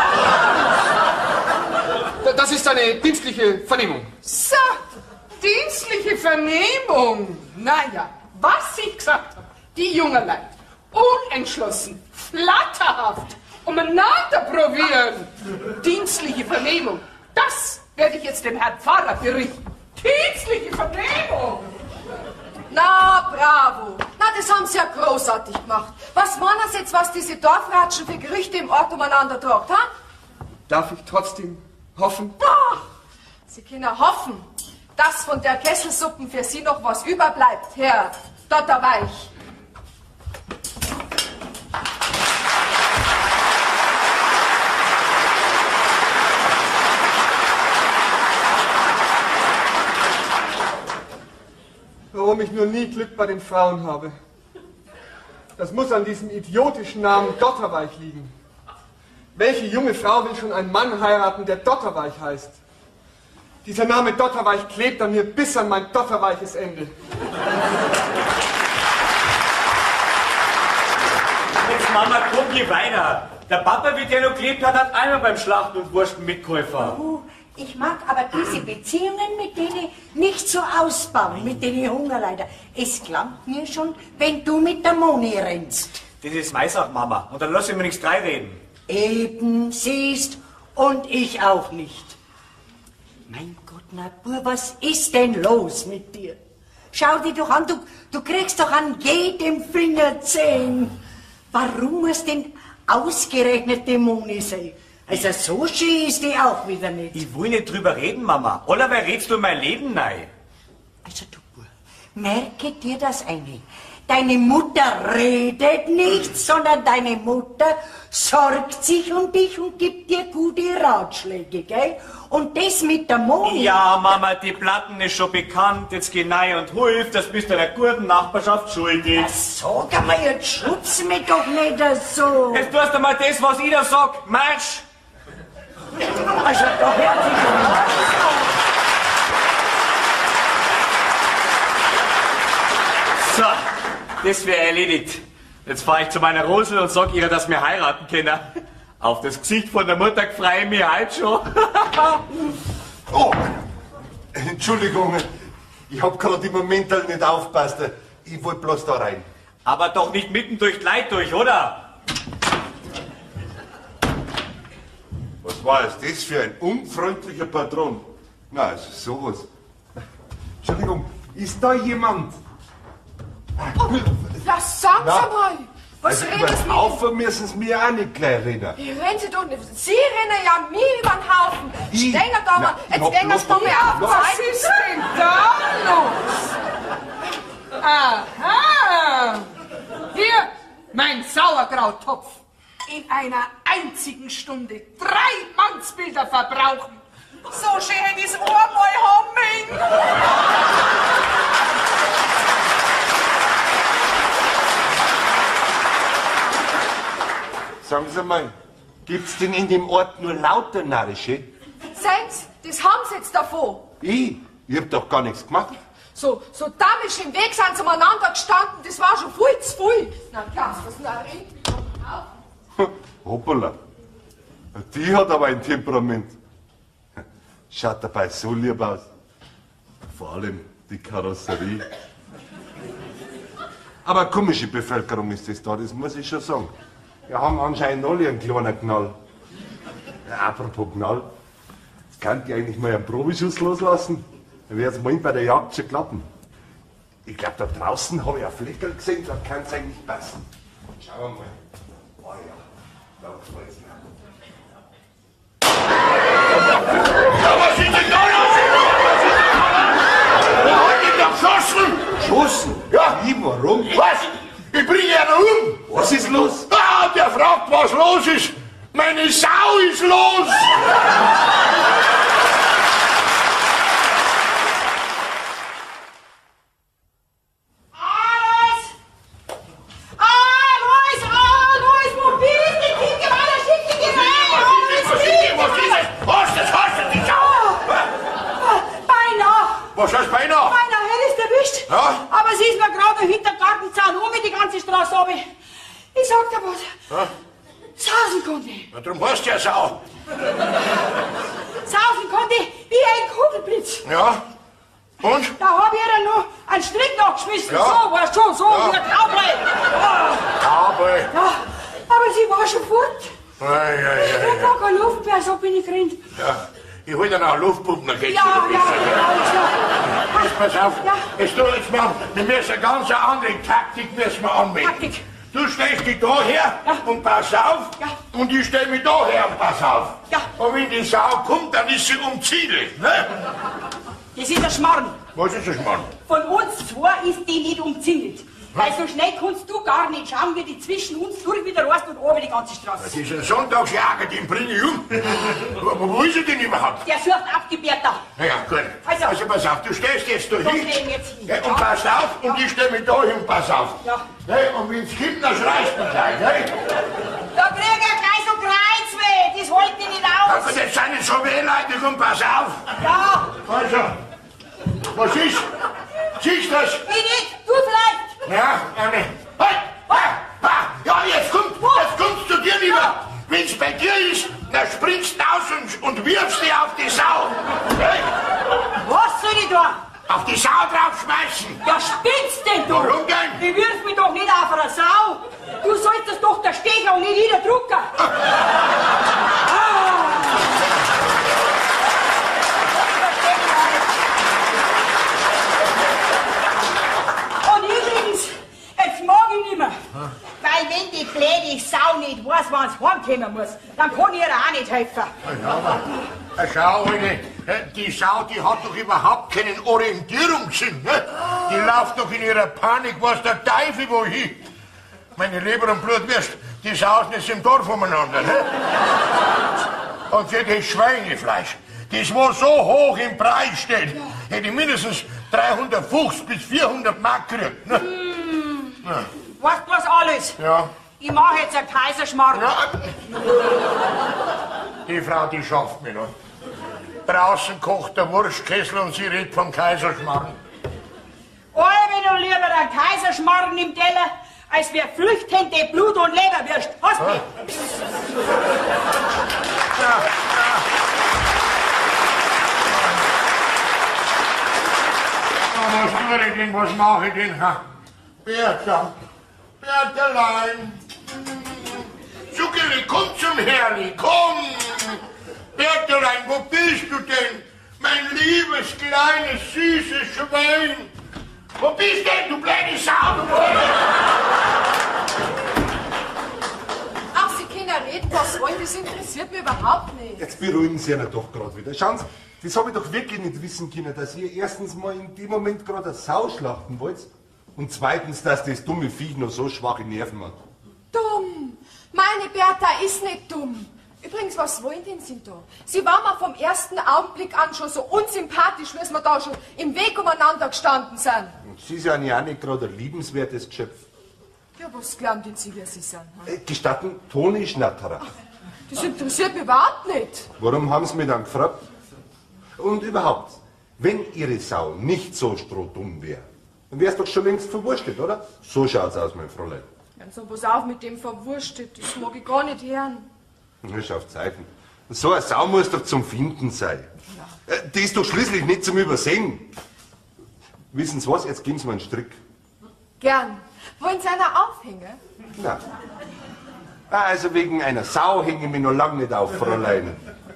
Das ist eine dienstliche Vernehmung. So, dienstliche Vernehmung. Naja, was ich gesagt habe, die jungen Leute, unentschlossen, flatterhaft, umeinander probieren. Dienstliche Vernehmung, das werde ich jetzt dem Herrn Pfarrer berichten. Dienstliche Vernehmung. Na, bravo. Na, das haben Sie ja großartig gemacht. Was meinen Sie jetzt, was diese Dorfratschen für Gerüchte im Ort umeinander tragt, ha? Darf ich trotzdem hoffen? Ach, Sie können hoffen, dass von der Kesselsuppen für Sie noch was überbleibt, Herr Dotterweich. Warum ich nur nie Glück bei den Frauen habe. Das muss an diesem idiotischen Namen Dotterweich liegen. Welche junge Frau will schon einen Mann heiraten, der Dotterweich heißt? Dieser Name Dotterweich klebt an mir bis an mein dotterweiches Ende. Jetzt Mama, komm, geh weiter. Der Papa, wie der noch gelebt hat, hat einmal beim Schlachten und Wursten mitgeholfen. Oh, ich mag aber diese Beziehungen mit denen nicht so ausbauen, mit denen Hunger leider. Es klangt mir schon, wenn du mit der Moni rennst. Das ist meine Sache, Mama. Und dann lass ich mir nichts reinreden. Eben, siehst, und ich auch nicht. Mein Gott, na Bub, was ist denn los mit dir? Schau dir doch an, du kriegst doch an jedem Finger 10. Warum muss denn ausgerechnet die Moni sein? Also so schön ist die auch wieder nicht. Ich will nicht drüber reden, Mama. Allerweil redst du in mein Leben rein. Also du Bub, merke dir das eine. Deine Mutter redet nicht, sondern deine Mutter sorgt sich um dich und gibt dir gute Ratschläge, gell? Und das mit der Moni... Ja, Mama, die Platten ist schon bekannt. Jetzt geh rein und hilf, das bist du einer guten Nachbarschaft schuldig. Sag mal, jetzt schubst mich doch nicht so. Jetzt tust du mal das, was ich da sag. Marsch! Also da hört sich schon was. So, das wäre erledigt. Jetzt fahre ich zu meiner Rosel und sag ihr, dass wir heiraten können. Auf das Gesicht von der Mutter freue ich mich heute schon. Oh, Entschuldigung, ich hab gerade im Moment nicht aufgepasst. Ich wollte bloß da rein. Aber doch nicht mitten durch die Leute durch, oder? Was war es das für ein unfreundlicher Patron? Na, also sowas. Entschuldigung, ist da jemand? Lass sagen Sie mal. Was Also reden über Sie den mit? Haufen müssen Sie mir auch nicht gleich reden. Wie rennen Sie doch nicht? Sie rennen ja mir über den Haufen. Ich? Stehen da mal. Na, Jetzt gehen wir noch- mal auf. noch- Was ist denn da los? Aha! Hier, mein Sauerkrauttopf. In einer einzigen Stunde 3 Mannsbilder verbrauchen. So schön hätte ich's einmal haben. Sagen Sie mal, gibt's denn in dem Ort nur lauter Narrische? Sehen Sie, das haben Sie jetzt davon. Ich hab doch gar nichts gemacht. So damisch im Weg sind sie umeinander gestanden, das war schon viel zu viel. Na klar, was na Hoppala. Die hat aber ein Temperament. Schaut dabei so lieb aus. Vor allem die Karosserie. Aber komische Bevölkerung ist das da, das muss ich schon sagen. Wir haben anscheinend alle einen kleinen Knall. Ja, apropos Knall. Jetzt kann ich eigentlich mal einen Probeschuss loslassen. Dann wird es morgen bei der Jagd schon klappen. Ich glaube, da draußen habe ich ein Fleckerl gesehen, da kann es eigentlich passen. Schauen wir mal. Oh ja, da freut's mich. Ja, was ist denn da los? Wo hat ihn da geschossen? Schossen? Ja. Wie, warum? Was? Ich bringe ihn um. Was ist los? Ah, der fragt, was los ist. Meine Sau ist los. Alois, wo bist du? Kind, geh mal, schick dich rein. Was ist das? Was ist das? Die Sau? Beinahe. Was heißt beinahe? Beinahe hättest du erwischt. Ja? Aber sie ist mir gerade hinter den Gartenzaun um die ganze Straße runter. Ich sag dir was. Ja? Sausen konnte ich. Na, drum heißt ja Sau. Sausen konnte ich wie ein Kugelblitz. Ja? Und? Da hab ich ihr noch einen Strick nachgeschmissen. Ja. So, weißt du, so, Ja. wie ein Taublein. Aber. Ja, aber sie war schon fort. Ja. Ich hab keine Luft mehr, so bin ich gerannt. Ja. Ich hol dann auch Luftpumpen, dann geht's Ja, wieder ja, besser. genau. Pass auf, Ja. jetzt tu jetzt mal, wir müssen eine ganz andere Taktik müssen wir anwenden. Taktik. Du stellst dich da her Ja. und pass auf. Ja. Und ich stell mich da her und pass auf. Ja. Und wenn die Sau kommt, dann ist sie umzielt. Ne? Das ist ein Schmarrn. Was ist das, Mann? Von uns zwei ist die nicht umzingelt. Weil so schnell kannst du gar nicht schauen, wie die zwischen uns durch wieder rast und oben die ganze Das Straße. ist ein Sonntagsjager, den bringe ich um. Wo ist er denn überhaupt? Der sucht abgebärter. Na ja, gut. Also. Also pass auf, du stellst jetzt da Da hin. stehen wir jetzt hin. Ja, und pass auf, und ich stell mich da hin und pass auf. Ja. Hey, und wenn's kommt, dann schreist du gleich. Hey? Da krieg ich gleich so Kreuzweh. Das das hält ich nicht aus. Aber das sind nicht so wehleidig und pass auf. Ja, Also, was ist? Siehst du das? ich nicht, du vielleicht. Ja, Anne. Halt! Ja, jetzt kommst du dir lieber. Wenn's bei dir ist, dann springst du aus und wirfst dich auf die Sau. Hey, Was soll ich da? auf die Sau draufschmeißen. Ja, spinnst denn du? Warum denn? Ich wirf mich doch nicht auf eine Sau. Du solltest doch der Stecher und nicht ich der Drucker. Und übrigens, jetzt mag ich nicht mehr. Weil wenn die blöde Sau nicht weiß, wann sie heimkommen muss, dann kann ich ihr auch nicht helfen. Ja, aber schau, Alter, die Sau, die hat doch überhaupt keinen Orientierungssinn. Ne? Die läuft doch in ihrer Panik, was der Teufel wohin. Meine Leber und Blutwürst, die sausen jetzt im Dorf umeinander. Ne? Und für das Schweinefleisch, das wo so hoch im Preis steht, hätte ich mindestens 350 bis 400 Mark gekriegt. Ne? Ja. Weißt du was alles? Ja. Ich mache jetzt einen Kaiserschmarrn. Ja. Die Frau, die schafft mich noch. Draußen kocht der Wurstkessel und sie redet vom Kaiserschmarrn. Wenn du lieber einen Kaiserschmarrn im Teller, als wir flüchtende Blut- und Leberwürst. Hast du mich? Was tue ich denn, was mache ich denn? Bertha, Bertelein. Zuckerli, komm zum Herrli, komm. Bertelein, wo bist du denn? Mein liebes, kleines, süßes Schwein. Wo bist denn, du blöde Sau? Ach, Sie können reden, was wollen, das interessiert mich überhaupt nicht. Jetzt beruhigen Sie ja doch gerade wieder. Schauen Sie, das habe ich doch wirklich nicht wissen können, dass ihr erstens mal in dem Moment gerade eine Sau schlachten wollt und zweitens, dass das dumme Viech noch so schwache Nerven hat. Dumm! Meine Bertha ist nicht dumm. Übrigens, was wollen denn Sie da? Sie waren mir vom ersten Augenblick an schon so unsympathisch, wie wir da schon im Weg umeinander gestanden sind. Und Sie sind ja auch nicht gerade ein liebenswertes Geschöpf. Ja, was glauben denn Sie, wer Sie sind? Hm? Gestatten, Toni Schnatterer. Das interessiert mich überhaupt nicht. Warum haben Sie mich dann gefragt? Und überhaupt, wenn Ihre Sau nicht so strohdumm wäre, dann wäre es doch schon längst verwurstet, oder? So schaut's aus, mein Fräulein. Ja, so pass auf mit dem verwurstet, das mag ich gar nicht hören. Das auf Zeichen. So eine Sau muss doch zum Finden sein. Ja. Die ist doch schließlich nicht zum Übersehen. Wissen Sie was? Jetzt geben Sie mir einen Strick. Gern. Wollen Sie einer aufhängen? Na. Also wegen einer Sau hänge ich mich noch lange nicht auf, Fräulein.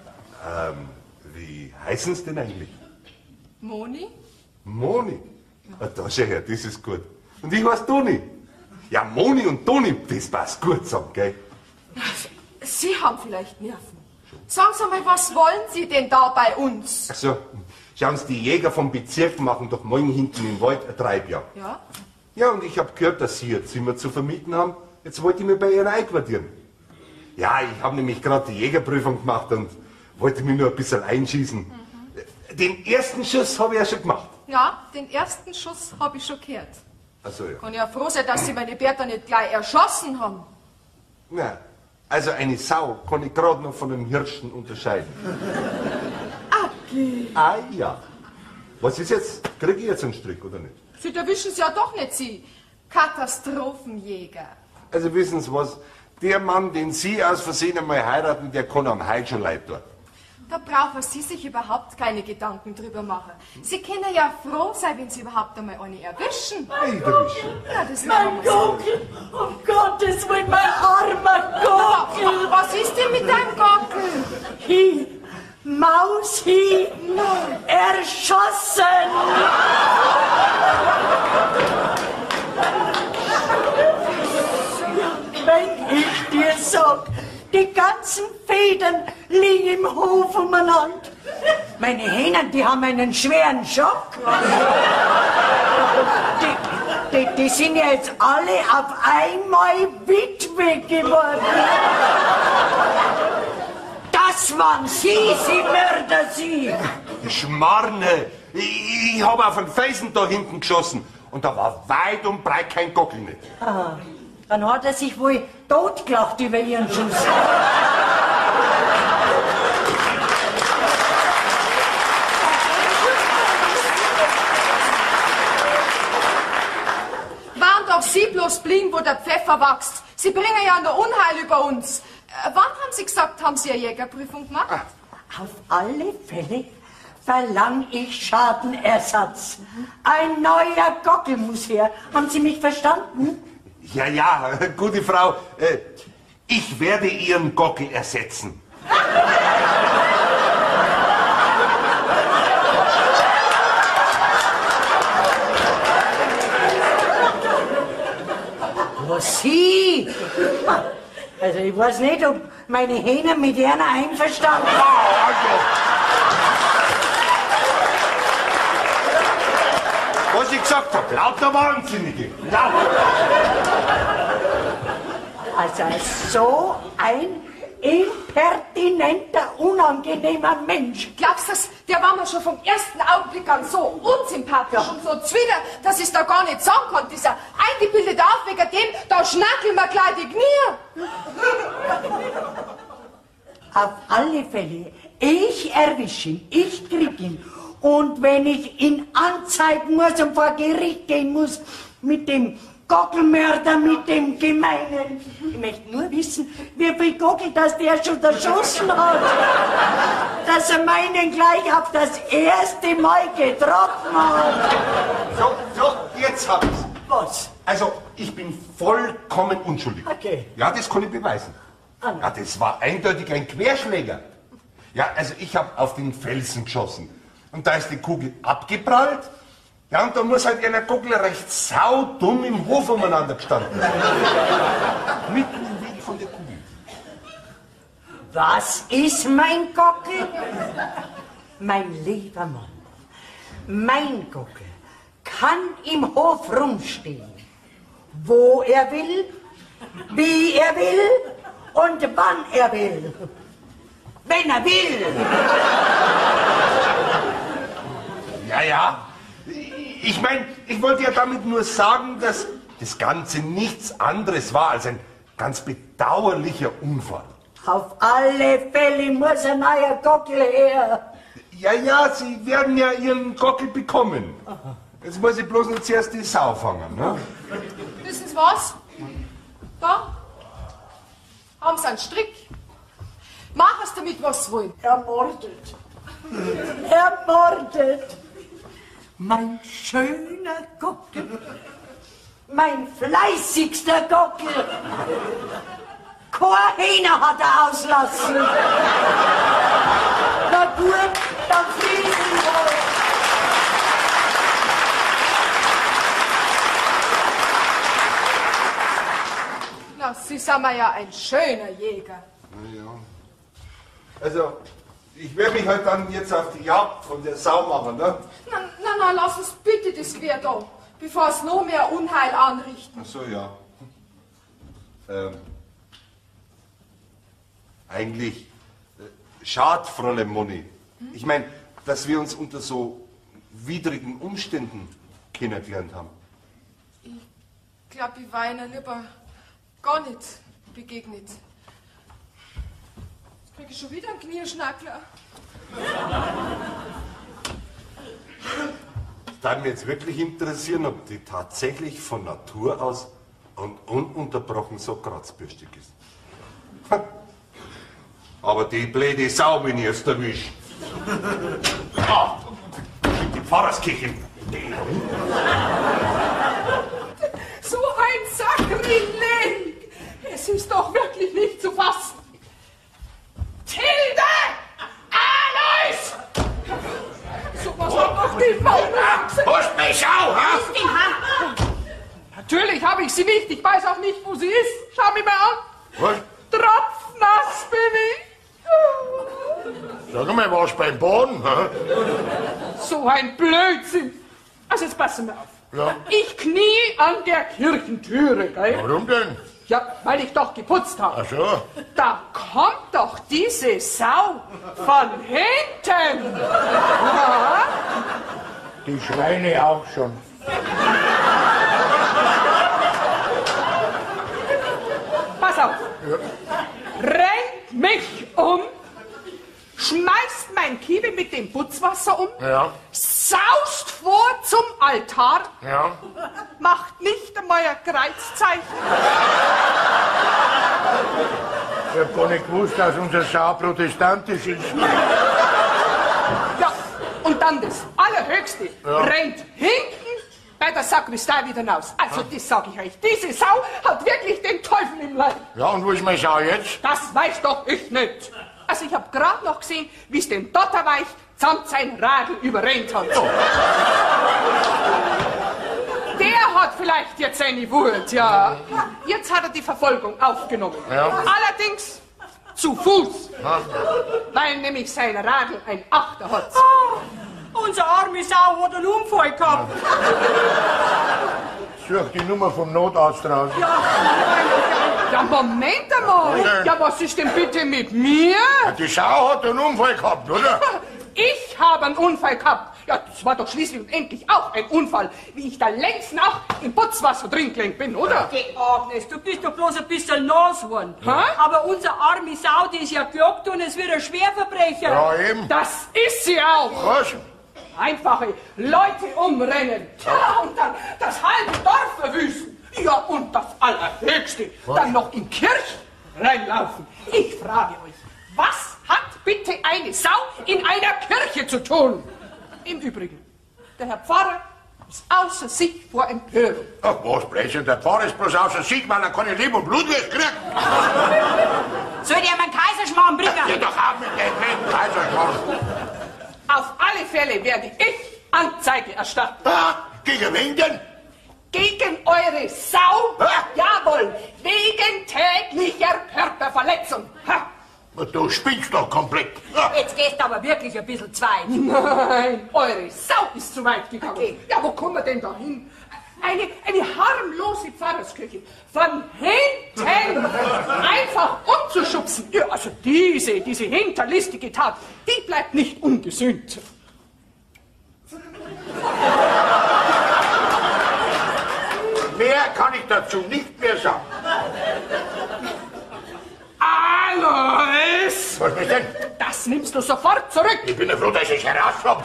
Wie heißen Sie denn eigentlich? Moni? Moni? Ja. Da schau her, das ist gut. Und ich heiße Toni. Ja, Moni und Toni, das passt gut zusammen, gell? Sie haben vielleicht Nerven. Sagen Sie mal, was wollen Sie denn da bei uns? Ach so, schauen Sie, die Jäger vom Bezirk machen doch morgen hinten im Wald eine Treibjagd. Ja? Ja, und ich habe gehört, dass Sie ein Zimmer zu vermieten haben. Jetzt wollte ich mich bei Ihnen einquartieren. Ja, ich habe nämlich gerade die Jägerprüfung gemacht und wollte mich nur ein bisschen einschießen. Mhm. Den ersten Schuss habe ich ja schon gemacht. Ja, den ersten Schuss habe ich schon gehört. Ach so, ja. Kann ja froh sein, dass Sie meine Bertha nicht gleich erschossen haben. Na, also eine Sau kann ich gerade noch von einem Hirschen unterscheiden. Okay. Ah ja. Was ist jetzt? Kriege ich jetzt einen Strick oder nicht? Sie erwischen es ja doch nicht, Sie Katastrophenjäger. Also wissen Sie was? Der Mann, den Sie aus Versehen einmal heiraten, der kann am Heil schon leid tun. Da brauchen Sie sich überhaupt keine Gedanken drüber machen. Sie können ja froh sein, wenn Sie überhaupt einmal eine erwischen. Erwischen? Ja, das Mein Gockel! Um Gottes Willen, mein armer Gockel! Was ist denn mit deinem Gockel? Hi, Maus, hi, erschossen! Wenn ich dir sag, die ganzen Federn liegen im Hof umeinander. Meine Hähnen, die haben einen schweren Schock. Die sind ja jetzt alle auf einmal Witwe geworden. Das waren Sie, Sie Mörder, Sie. Schmarrne! Ich habe auf einen Felsen da hinten geschossen und da war weit und breit kein Gockel nicht. Ah, dann hat er sich wohl totgelacht über Ihren Schuss. Sie bloß blieben, wo der Pfeffer wächst. Sie bringen ja nur Unheil über uns. Wann haben Sie gesagt, haben Sie eine Jägerprüfung gemacht? Auf alle Fälle verlang ich Schadenersatz. Ein neuer Gockel muss her. Haben Sie mich verstanden? Ja, ja, gute Frau. Ich werde Ihren Gockel ersetzen. Was Sie? Also ich weiß nicht, ob meine Hähne mit einer einverstanden sind. Was ich gesagt habe, lauter Wahnsinnige. Also so ein impertinenter, unangenehmer Mensch. Glaubst du, der war mir schon vom ersten Augenblick an so unsympathisch und so zwider, dass ich es da gar nicht sagen konnte. Dieser eingebildete Aufweger, dem, da schnackeln mir gleich die Knie. Auf alle Fälle, ich erwische ihn, ich krieg ihn. Und wenn ich ihn anzeigen muss und vor Gericht gehen muss mit dem Gockelmörder, mit dem Gemeinen. Ich möchte nur wissen, wie viel Gockel das der schon erschossen hat. Dass er meinen gleich auf das erste Mal getroffen hat. So, jetzt hab ich's. Was? Also, ich bin vollkommen unschuldig. Okay. Ja, das kann ich beweisen. Ja, das war eindeutig ein Querschläger. Ja, also ich habe auf den Felsen geschossen. Und da ist die Kugel abgeprallt. Ja, und da muss halt einer Gockel recht saudumm im Hof umeinander gestanden sein. Mitten im Weg von der Kugel. Was ist mein Gockel? Mein lieber Mann, mein Gockel kann im Hof rumstehen, wo er will, wie er will und wann er will. Wenn er will. Ja. Ich meine, ich wollte ja damit nur sagen, dass das Ganze nichts anderes war als ein ganz bedauerlicher Unfall. Auf alle Fälle muss ein neuer Gockel her. Ja, Sie werden ja Ihren Gockel bekommen. Aha. Jetzt muss ich bloß noch zuerst die Sau fangen, ne? Wissen Sie was? Da haben Sie einen Strick. Mach es damit, was Sie wollen. Ermordet. Ermordet. Mein schöner Gockel. Mein fleißigster Gockel. Kein Hähne hat er auslassen. Na gut, dann fliegen wir. Na, Sie sind mir ja ein schöner Jäger. Ja. Also, ich werde mich halt dann jetzt auf die Jagd von der Sau machen, ne? Na, lass uns bitte das Gewehr da, bevor es noch mehr Unheil anrichten. Ach so, ja. Eigentlich schade, Fräulein Moni. Ich meine, dass wir uns unter so widrigen Umständen kennengelernt haben. Ich glaube, ich war Ihnen lieber gar nicht begegnet. Jetzt kriege ich schon wieder einen Knieschnackler. Es würde mich jetzt wirklich interessieren, ob die tatsächlich von Natur aus und ununterbrochen so kratzbürstig ist. Aber die blöde Sau bin ich jetzt erwischt. Ah, die Pfarrerskirche. So ein Sakrileg! Es ist doch wirklich nicht zu fassen. Tilde! Alois! So was hat noch niemand gesagt. Hast mich Sau, ha? Natürlich habe ich sie nicht. Ich weiß auch nicht, wo sie ist. Schau mich mal an. Was? Tropfnass bin ich. Sag mal, was beim Boden, ha? So ein Blödsinn. Also jetzt passen wir auf. Ja. Ich knie an der Kirchentüre, gell? Warum denn? Ja, weil ich doch geputzt habe. Ach so. Da kommt doch diese Sau von hinten. Ja. Die Schweine auch schon. Pass auf. Ja. Rennt mich um, schmeißt mein Kiebel mit dem Putzwasser um, Ja. saust vor zum Altar, Ja. macht nicht einmal ein Kreuzzeichen. Ich hab gar nicht gewusst, dass unser Sau protestantisch ist. Ja, und dann das Allerhöchste. Rennt hinten bei der Sakristei wieder raus. Also, das sag ich euch. Diese Sau hat wirklich den Teufel im Leib. Ja, und wo ist meine Sau jetzt? Das weiß doch ich nicht. Also, ich hab gerade noch gesehen, wie es den Dotterweich samt sein Radl überrennt hat. Oh. Der hat vielleicht jetzt seine Wut, ja. Jetzt hat er die Verfolgung aufgenommen. Ja. Allerdings zu Fuß. Weil nämlich sein Radl ein Achter hat. Unser arme Sau hat einen Unfall gehabt. Such die Nummer vom Notarzt raus. Ja, Moment einmal. Ja, was ist denn bitte mit mir? Ja, die Sau hat einen Unfall gehabt, oder? Ich habe einen Unfall gehabt. Ja, das war doch schließlich und endlich auch ein Unfall, wie ich da längst noch im Putzwasser drin gelenkt bin, oder? Die Agnes, du bist doch bloß ein bisschen Nashorn. Hä? Aber unser arme Sau, die ist ja gejagt und es wird ein Schwerverbrecher. Ja, eben. Das ist sie auch. Was? Einfache Leute umrennen. Tja, und dann das halbe Dorf verwüsten. Ja, und das Allerhöchste, dann noch in Kirchen reinlaufen. Ich frage euch, was hat bitte eine Sau in einer Kirche zu tun? Im Übrigen, der Herr Pfarrer ist außer sich vor Empörung. Ach, was, Blödsinn, der Pfarrer ist bloß außer sich, weil er keine Leben und Blutwurst kriegt. Soll ich ihm einen Kaiserschmarrn bringen? Geh doch ab mit dem Reden, Kaiserschmarrn. Auf alle Fälle werde ich Anzeige erstatten. Ah, gegen wen denn? Gegen eure Sau? Ha? Jawohl, wegen täglicher Körperverletzung. Ha. Du spinnst doch komplett. Ah. Jetzt gehst du aber wirklich ein bisschen zu weit. Nein, eure Sau ist zu weit gegangen. Okay. Ja, wo kommen wir denn da hin? Eine harmlose Pfarrerskirche von hinten einfach umzuschubsen. Ja, also diese hinterlistige Tat, die bleibt nicht ungesühnt. Mehr kann ich dazu nicht mehr sagen. Alois! Was ist denn? Das nimmst du sofort zurück. Ich bin ja froh, dass ich herausfahre.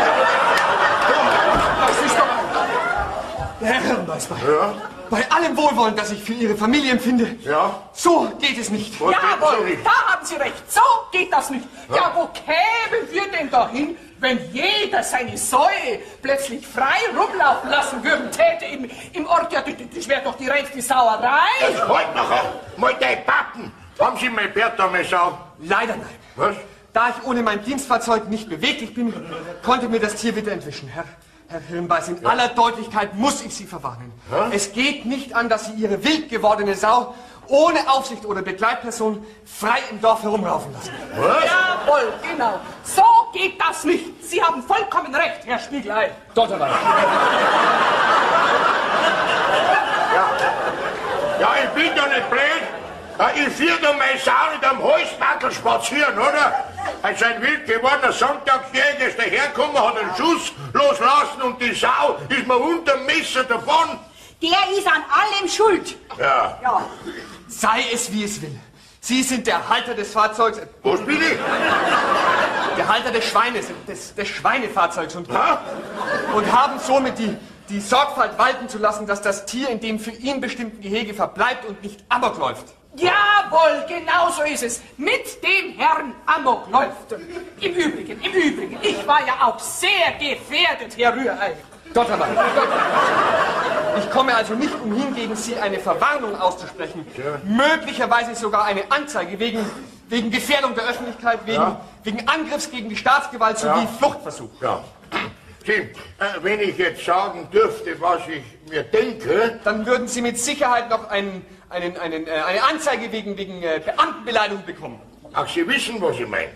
Das ist doch... Herr Hirnmeister, Ja? bei allem Wohlwollen, das ich für Ihre Familie empfinde, Ja? so geht es nicht. Was geht so Jawohl, nicht? da haben Sie recht. So geht das nicht. Ja, wo kämen wir denn dahin, wenn jeder seine Säue plötzlich frei rumlaufen lassen würden, täte im Ort? Ja, das wäre doch die reinste Sauerei. Jetzt halt nachher mal dein Pappen. Haben Sie mein Bertha mal Sau? Leider nein. Was? Da ich ohne mein Dienstfahrzeug nicht beweglich bin, konnte mir das Tier wieder entwischen. Herr Hirnbeiß, in aller Deutlichkeit muss ich Sie verwarnen. Es geht nicht an, dass Sie Ihre wild gewordene Sau ohne Aufsicht oder Begleitperson frei im Dorf herumlaufen lassen. Was? Jawohl, genau. So geht das nicht. Sie haben vollkommen recht, Herr Spiegelei. Dotterweich. Ja, ich bin doch nicht blöd. Ja, ich führe doch meine Sau nicht am Holzbackel spazieren, oder? Als ein wild gewordener Sonntagsjäger ist dahergekommen, hat einen Schuss loslassen und die Sau ist mir unterm Messer davon. Der ist an allem schuld. Ja, Ja. Sei es wie es will. Sie sind der Halter des Fahrzeugs, was bin ich? der Halter des Schweines, des Schweinefahrzeugs und Ha? haben somit die Sorgfalt walten zu lassen, dass das Tier in dem für ihn bestimmten Gehege verbleibt und nicht amok läuft. Jawohl, genau so ist es. Mit dem Herrn Amok läuft. Im Übrigen, ich war ja auch sehr gefährdet, Herr Rührei. Dotterweich. Ich komme also nicht umhin, gegen Sie eine Verwarnung auszusprechen. Möglicherweise sogar eine Anzeige wegen Gefährdung der Öffentlichkeit, wegen Angriffs gegen die Staatsgewalt sowie Fluchtversuch. Ja. Sie, wenn ich jetzt sagen dürfte, was ich mir denke, Dann würden Sie mit Sicherheit noch eine Anzeige wegen Beamtenbeleidigung bekommen. ach, Sie wissen, was ich meine.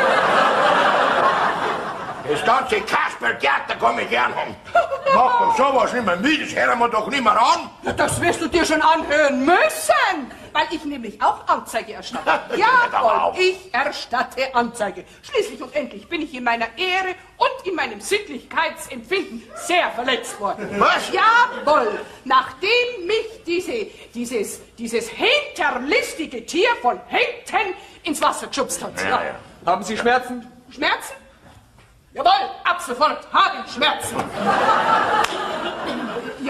Das ganze Kasperltheater kann ich gern haben. Mach doch sowas nicht mehr mit, das hören wir doch nicht mehr an. Das wirst du dir schon anhören müssen, weil ich nämlich auch Anzeige erstatte. Jawohl, ich erstatte Anzeige. Schließlich und endlich bin ich in meiner Ehre und in meinem Sittlichkeitsempfinden sehr verletzt worden. Was? Jawohl, nachdem mich dieses hinterlistige Tier von hinten ins Wasser geschubst hat. Ja. Haben Sie Schmerzen? Schmerzen? Jawohl, ab sofort habe ich Schmerzen.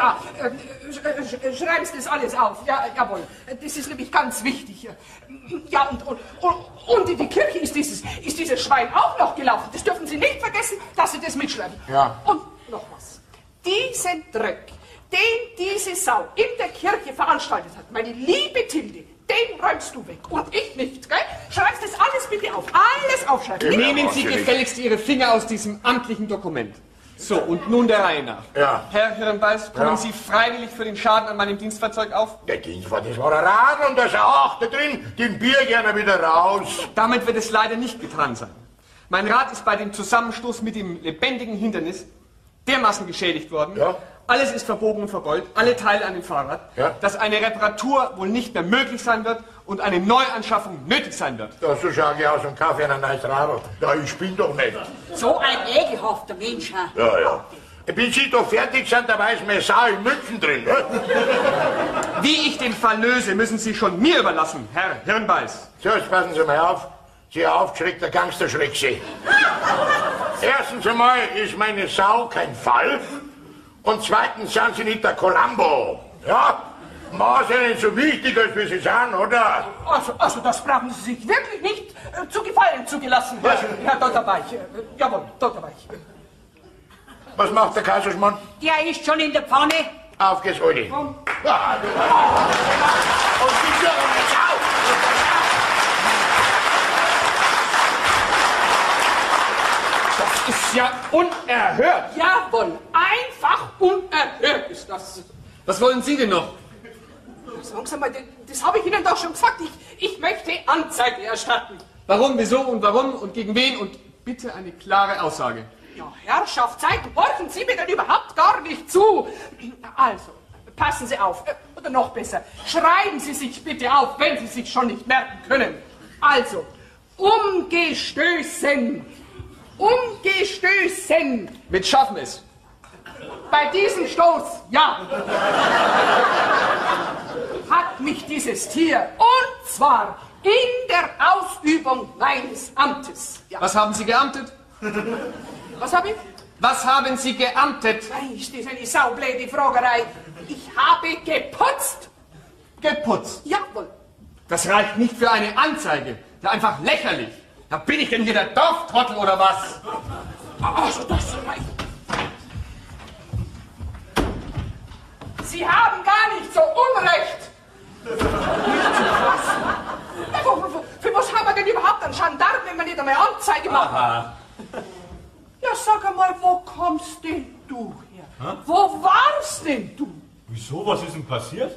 Ja, schreiben Sie das alles auf. Ja, jawohl. Das ist nämlich ganz wichtig. Ja, und in die Kirche ist dieses Schwein auch noch gelaufen. Das dürfen Sie nicht vergessen, dass Sie das mitschreiben. Ja. Und noch was. Diesen Dreck, den diese Sau in der Kirche veranstaltet hat, meine liebe Tilde, den räumst du weg und ich nicht, gell? Schreibst das alles bitte auf. Alles aufschreiben. Nehmen Sie gefälligst Ihre Finger aus diesem amtlichen Dokument. So, und nun der Reihe nach. Ja. Herr Hirnbeiß, kommen Sie freiwillig für den Schaden an meinem Dienstfahrzeug auf? Der Dienstwagen, das war ein Radl und da ist ein Achter drin. Den Bier gerne wieder raus. Damit wird es leider nicht getan sein. Mein Rad ist bei dem Zusammenstoß mit dem lebendigen Hindernis dermaßen geschädigt worden. Ja. Alles ist verbogen und verbeult, alle Teile an dem Fahrrad, Ja. dass eine Reparatur wohl nicht mehr möglich sein wird und eine Neuanschaffung nötig sein wird. Da so schau ich aus und kaufe ein neues Radl. Ja, ich bin doch nicht. So ein ekelhafter Mensch, ha? Ja, ja. Bis Sie doch fertig sind, da weiß meine Sau in München drin. Ne? Wie ich den Fall löse, müssen Sie schon mir überlassen, Herr Hirnbeiß. So, jetzt passen Sie mal auf. Sie aufgeschreckter Gangsterschreck Sie. Erstens einmal ist meine Sau kein Fall. Und zweitens sind Sie nicht der Columbo. Ja? Maß ist nicht so wichtig, als wie Sie sind, oder? Also das brauchen Sie sich wirklich nicht zu gefallen zugelassen, Herr Dotterweich. Jawohl, Dotterweich. Was macht der Kaiserschmarrn? Der ist schon in der Pfanne. Auf geht's, Uli. Ja. Und Sie führen jetzt auf. Das ist ja unerhört. Jawohl, einfach unerhört ist das. Was wollen Sie denn noch? Sagen Sie mal, das habe ich Ihnen doch schon gesagt. Ich möchte Anzeige erstatten. Warum, wieso und warum und gegen wen und bitte eine klare Aussage. Ja, Herrschaftszeiten, horchen Sie mir denn überhaupt gar nicht zu. Also, passen Sie auf. Oder noch besser, schreiben Sie sich bitte auf, wenn Sie sich schon nicht merken können. Also, umgestößen. Umgestößen. Mit schaffen es. Bei diesem Stoß, ja. Hat mich dieses Tier, und zwar in der Ausübung meines Amtes. Ja. Was haben Sie geamtet? Was habe ich? Was haben Sie geamtet? Ist das eine saubläde Fragerei? Ich habe geputzt. Geputzt. Jawohl. Das reicht nicht für eine Anzeige. Ja, einfach lächerlich. Da bin ich denn hier der Dorftrottel oder was? Also das reicht. Sie haben gar nicht so Unrecht. Für was haben wir denn überhaupt einen Gendarm, wenn wir nicht einmal Anzeige machen? Aha. Ja, sag einmal, wo kommst denn du her? Hä? Wo warst denn du? Wieso? Was ist denn passiert?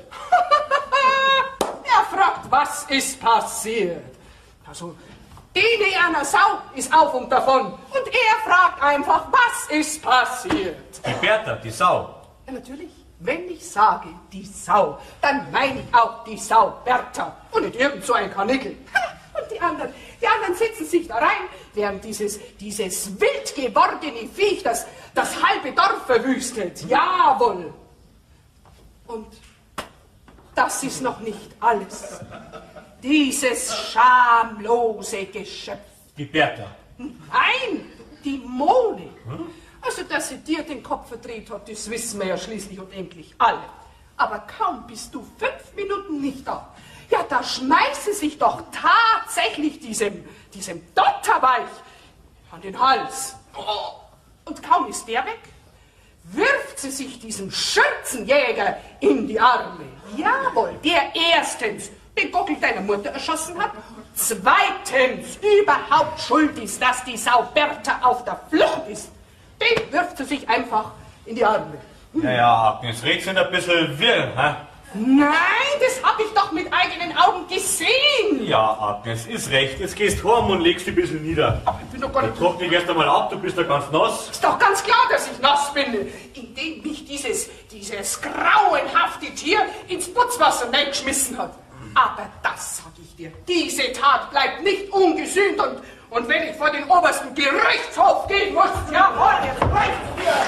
Er fragt, was ist passiert? Also, die einer Sau ist auf und davon. Und er fragt einfach, was ist passiert? Die Bertha, die Sau. Ja, natürlich. Wenn ich sage, die Sau, dann meine ich auch die Sau Bertha und nicht irgend so ein Karnickel. Und die anderen setzen sich da rein, während dieses wild gewordene Viech das halbe Dorf verwüstet. Jawohl. Und das ist noch nicht alles. Dieses schamlose Geschöpf. Die Bertha. Nein, die Mone. Also, dass sie dir den Kopf verdreht hat, das wissen wir ja schließlich und endlich alle. Aber kaum bist du 5 Minuten nicht da. Ja, da schmeißt sie sich doch tatsächlich diesem Dotterweich an den Hals. Und kaum ist der weg, wirft sie sich diesem Schürzenjäger in die Arme. Jawohl, der erstens den Gockel deiner Mutter erschossen hat, zweitens überhaupt schuld ist, dass die Sau Bertha auf der Flucht ist. Den wirft sie sich einfach in die Arme. Ja, Agnes, red's sind ein bisschen wirr, hä? Nein, das hab ich doch mit eigenen Augen gesehen. Ja, Agnes, ist recht. Jetzt gehst du heim und legst dich ein bisschen nieder. Aber ich bin doch gar nicht... Trockne dich erst einmal ab, du bist ja ganz nass. Ist doch ganz klar, dass ich nass bin, indem mich dieses grauenhafte Tier ins Putzwasser geschmissen hat. Aber das sag ich dir, diese Tat bleibt nicht ungesühnt und wenn ich vor den obersten Gerichtshof gehen muss, jawohl, jetzt reicht's mir.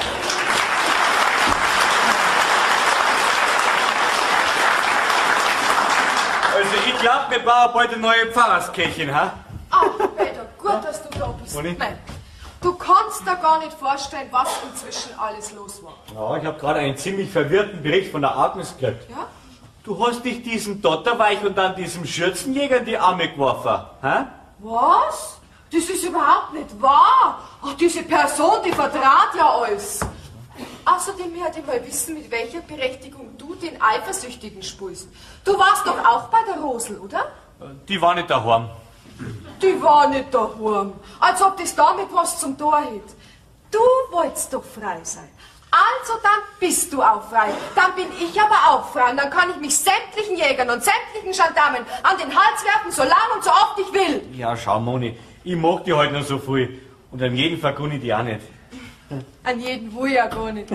Also, ich glaub, wir bauen bald eine neue Pfarrerskirche, ha? Ach, Peter, gut, dass du da bist. Moni? Nein, Du kannst dir gar nicht vorstellen, was inzwischen alles los war. Ja, ich habe gerade einen ziemlich verwirrten Bericht von der Agnes gekriegt. Ja? Du hast dich diesen Dotterweich und dann diesem Schürzenjäger in die Arme geworfen. Hä? Was? Das ist überhaupt nicht wahr. Ach, diese Person, die vertrat ja alles. Außerdem hätte ich mal wissen, mit welcher Berechtigung du den Eifersüchtigen spulst. Du warst doch auch bei der Rosel, oder? Die war nicht daheim. Die war nicht daheim. Als ob das damit was zum Tor hätte. Du wolltest doch frei sein. Also dann bist du auch frei. Dann bin ich aber auch frei. Und dann kann ich mich sämtlichen Jägern und sämtlichen Gendarmen an den Hals werfen, so lang und so oft ich will. Ja, schau, Moni, ich mag die heute noch so viel. Und an jeden vergunne ich die auch nicht. An jeden will ich ja gar nicht.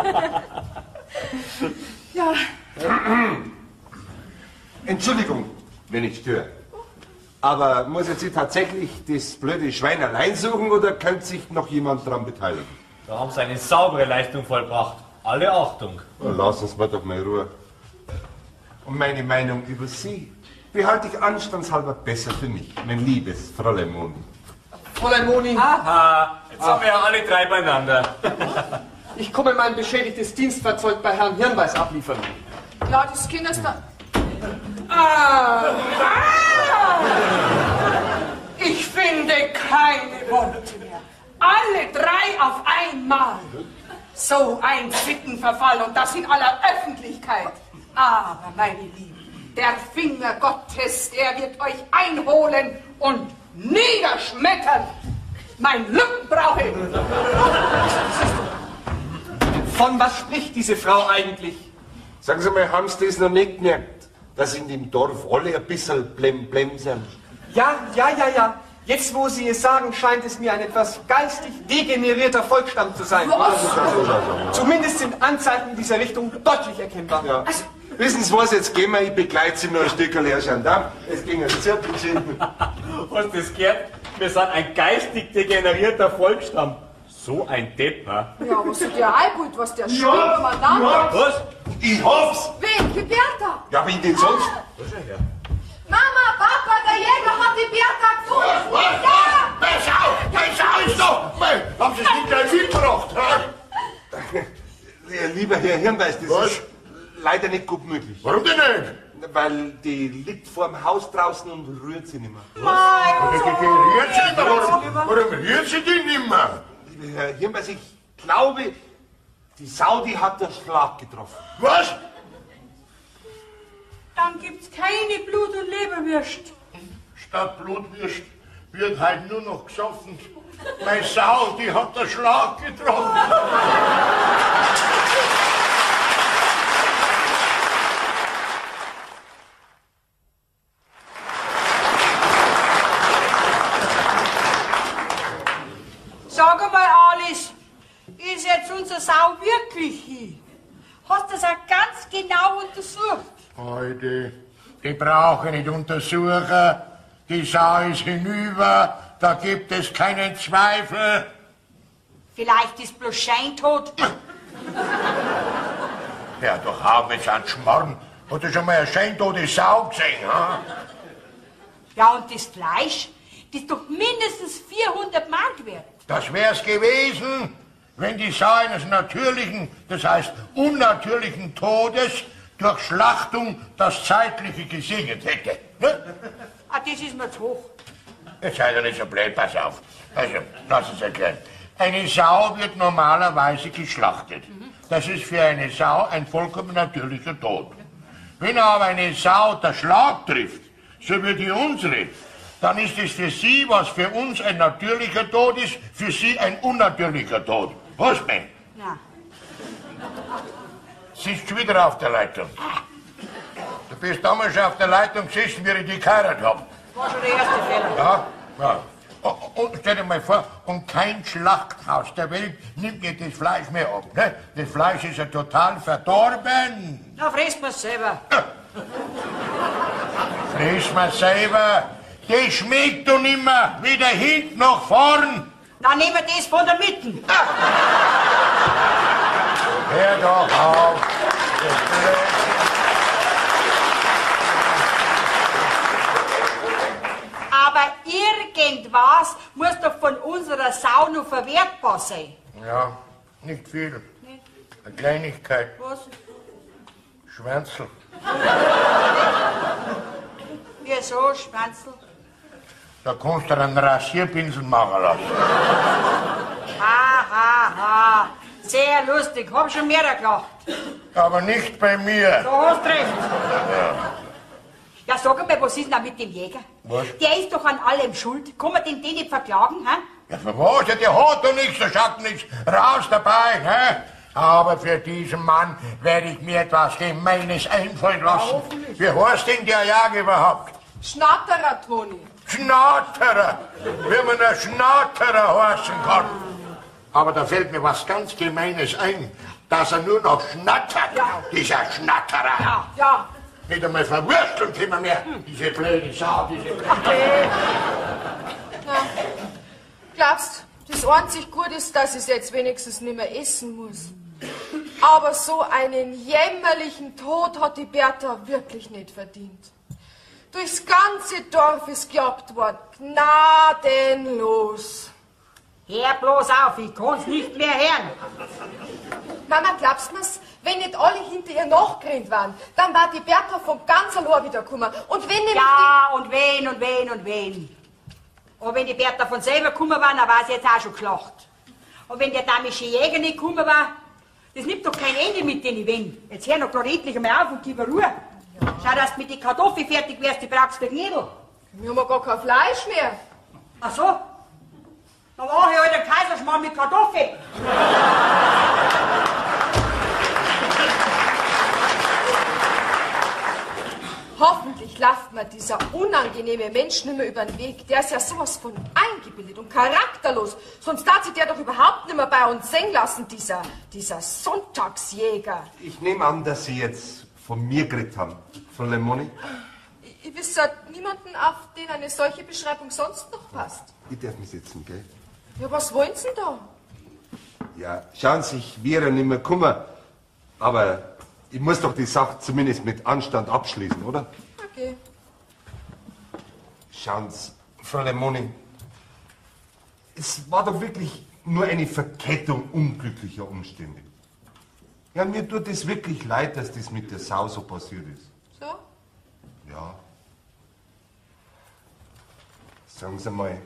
Ja. Entschuldigung, wenn ich störe. Aber muss jetzt tatsächlich das blöde Schwein allein suchen oder könnte sich noch jemand daran beteiligen? Da haben sie eine saubere Leistung vollbracht. Alle Achtung. Na, lass uns mal doch mal Ruhe. Und meine Meinung über Sie behalte ich anstandshalber besser für mich, mein liebes Fräulein Moni. Fräulein Moni, Aha, jetzt haben wir ja alle drei beieinander. ich komme mein beschädigtes Dienstfahrzeug bei Herrn Hirnbeiß abliefern. Ja, das Kind ist da. Ich finde keine Worte mehr. Alle drei auf einmal. So ein Sittenverfall und das in aller Öffentlichkeit. Aber, meine Lieben, der Finger Gottes, der wird euch einholen und niederschmettern. Mein Lücken brauche ich. Von was spricht diese Frau eigentlich? Sagen Sie mal, haben Sie das noch nicht gemerkt, dass in dem Dorf alle ein bisschen blem sind? Ja. Jetzt, wo Sie es sagen, scheint es mir ein etwas geistig degenerierter Volksstamm zu sein. Zumindest sind Anzeichen in dieser Richtung deutlich erkennbar. Ja. Wissen Sie was, jetzt gehen wir, ich begleite Sie noch ein Stück, Herr Gendarm. Es ging ein Zirkelchen. Hast du das gehört? Wir sind ein geistig degenerierter Volksstamm. So ein Depp, ha? Ja, was ist der Eigut, was der schreibt, man da? Was? Ich hab's! Wen? Die Bertha? Ja, wen denn sonst? Was ist er her? Mama, Papa, der Jäger hat die Bertha gefunden. Was? Schau ist doch! Haben Sie es nicht gleich mitgebracht? Lieber Herr Hirnbeiß, das Was? ist leider nicht gut möglich. Warum denn nicht? Weil die liegt vorm Haus draußen und rührt sie nicht mehr. Rührt sie nicht mehr? Warum rührt sie die nicht mehr? Lieber Herr Hirnbeiß, ich glaube, die Sau, die hat den Schlag getroffen. Was? Dann gibt's keine Blut- und Leberwürst. Statt Blutwürst wird halt nur noch gesoffen. Meine Sau, die hat den Schlag getroffen. Sag einmal, Alice, ist jetzt unsere Sau wirklich hin? Hast du das auch ganz genau untersucht? Heute, die brauche ich nicht untersuchen. Die Sau ist hinüber, da gibt es keinen Zweifel. Vielleicht ist bloß scheintot. Ja, doch haben wir jetzt einen Schmarrn. Hast du schon mal eine scheintote Sau gesehen, ha? Ja, und das Fleisch, das ist doch mindestens 400 Mark wert. Das wär's gewesen, wenn die Sau eines natürlichen, das heißt unnatürlichen Todes durch Schlachtung das Zeitliche gesegnet hätte. Ne? Ah, das ist mir zu hoch. Jetzt seid ihr nicht so blöd, pass auf. Also, lass es erklären. Eine Sau wird normalerweise geschlachtet. Das ist für eine Sau ein vollkommen natürlicher Tod. Wenn aber eine Sau der Schlag trifft, so wie die unsere, dann ist es für sie, was für uns ein natürlicher Tod ist, für sie ein unnatürlicher Tod. Was, mein? Ja. Sitzt schon wieder auf der Leitung. Du bist damals schon auf der Leitung gesessen, wie ich dich geheiratet habe. War schon der erste Fehler. Ja. Und stell dir mal vor, und kein Schlachthaus der Welt nimmt mir das Fleisch mehr ab. Ne? Das Fleisch ist ja total verdorben. Na, frisst man's selber. Friss mal selber. Das schmeckt doch nimmer, weder hinten noch vorn. Dann nehmen wir das von der Mitte. Hör doch auf. Aber irgendwas muss muss doch von unserer Sau noch verwertbar sein. Ja, nicht viel. Eine Kleinigkeit. Was? Schwänzel. Wieso, Schwanzel? Da kannst du einen Rasierpinsel machen lassen. Ha. Sehr lustig, hab schon mehr gelacht. Aber nicht bei mir. Du hast recht. Ja, sag mal, was ist denn da mit dem Jäger? Was? Der ist doch an allem schuld. Kann man den nicht verklagen, hä? Ja, für was? Ja, der hat doch nichts, der schaut nichts raus dabei, hä? Aber für diesen Mann werde ich mir etwas Gemeines einfallen lassen. Wie heißt denn der Jäger überhaupt? Schnatterer, Toni. Schnatterer, wie man ein Schnatterer heißen kann. Aber da fällt mir was ganz Gemeines ein, dass er nur noch schnattert, dieser Schnatterer. Ja. Nicht einmal verwursteln können wir mehr, diese blöde Sau, diese Glaubst, das einzig gut ist, dass ich es jetzt wenigstens nicht mehr essen muss. Aber so einen jämmerlichen Tod hat die Bertha wirklich nicht verdient. Durchs ganze Dorf ist gejagt worden, gnadenlos. Hör bloß auf, ich kann's nicht mehr hören. Mama, glaubst mir's? Wenn nicht alle hinter ihr nachgerannt waren, dann war die Bertha vom ganz allein wiedergekommen. Und wenn nämlich Ja, und wen. Und wenn die Bertha von selber gekommen war, dann war sie jetzt auch schon geschlacht. Und wenn der damische Jäger nicht gekommen war, das nimmt doch kein Ende mit den Wenn. Jetzt hör noch gerade endlich einmal auf und gib mir Ruhe. Ja. Schau, dass du mit den Kartoffeln fertig wärst, die brauchst du Knädel. wir haben ja gar kein Fleisch mehr. Ach so? Dann mach ich halt einen Kaiserschmarrn mit Kartoffeln. Hoffentlich läuft mir dieser unangenehme Mensch nicht mehr über den Weg. Der ist ja sowas von eingebildet und charakterlos. Sonst darf sich der doch überhaupt nicht mehr bei uns singen lassen, dieser Sonntagsjäger. Ich nehme an, dass Sie jetzt von mir gekriegt haben, Fräulein Moni. Ich wüsste niemanden, auf den eine solche Beschreibung sonst noch passt. Ich darf mich sitzen, gell? Ja, was wollen Sie denn da? Ja, schauen Sie, ich wäre nicht mehr gekommen, aber ich muss doch die Sache zumindest mit Anstand abschließen, oder? Okay. Schauen Sie, Fräulein Moni, es war doch wirklich nur eine Verkettung unglücklicher Umstände. Ja, mir tut es wirklich leid, dass das mit der Sau so passiert ist. So? Ja. Sagen Sie mal,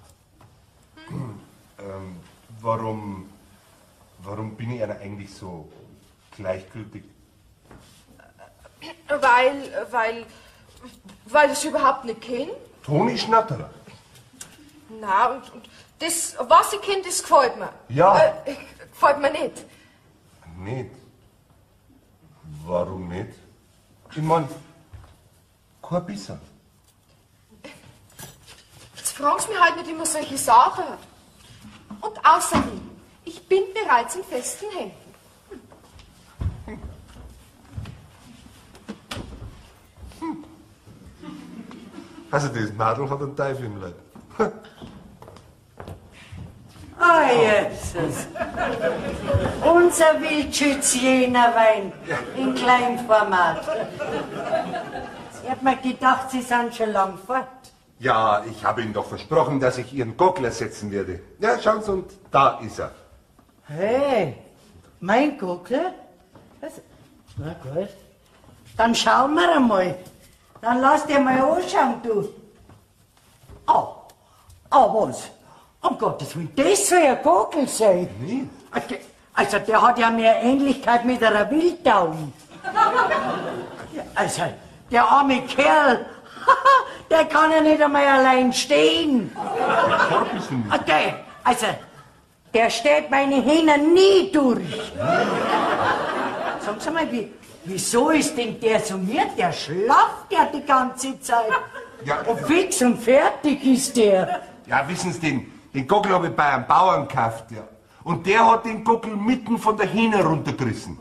warum bin ich einer eigentlich so gleichgültig? Weil ich überhaupt nicht kenne. Toni Schnatterer. Na, und das, was ich kenne, das gefällt mir. Ja. Gefällt mir nicht. Nicht? Warum nicht? Ich mein, kein bisschen. Jetzt fragen Sie mich halt nicht immer solche Sachen. Und außerdem, ich bin bereits in festen Händen. Also das Madel hat einen Teufel im Leib. Ah, Jesus. Unser Wildschütz-Jener Wein in Kleinformat. Ich hab mir gedacht, Sie sind schon lang fort. Ja, ich habe Ihnen doch versprochen, dass ich Ihren Gockel ersetzen werde. Ja, schauen Sie, und da ist er. Hey, mein Gockel? Na gut. Dann schauen wir einmal. Dann lass dir mal anschauen, du. Was? Um Gottes Willen, das soll ein Gockel sein. Nee. Also, der hat ja mehr Ähnlichkeit mit einer Wildtaube. Also, der arme Kerl, der kann ja nicht einmal allein stehen. Okay, also, der steht meine Hähner nie durch. Sagen Sie mal, wieso ist denn der so miert? Der schlaft ja die ganze Zeit. Ja, Und fix und fertig ist der. ja, wissen Sie, den Gockel habe ich bei einem Bauern gekauft, ja. Und der hat den Gockel mitten von der Hähne runtergerissen.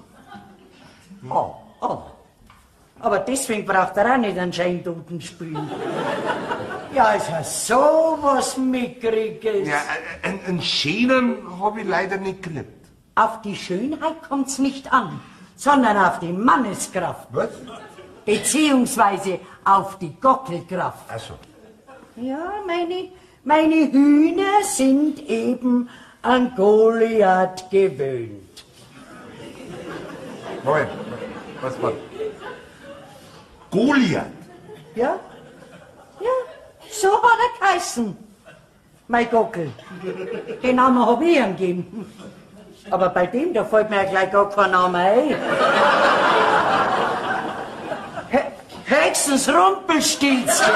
Aber deswegen braucht er auch nicht einen Scheintoten spielen. Ja, ist ja sowas Mickriges. Ja, einen schönen habe ich leider nicht gekriegt. Auf die Schönheit kommt's nicht an, sondern auf die Manneskraft. Was? Beziehungsweise auf die Gockelkraft. Ach so. Ja, Meine Hühner sind eben an Goliath gewöhnt. Moment, was war? Goliath? Ja? Ja, so hat er geheißen. Mein Gockel. Den Namen hab ich ihm gegeben. Aber bei dem, da fällt mir ja gleich gar kein Name ein. Höchstens Rumpelstilzchen.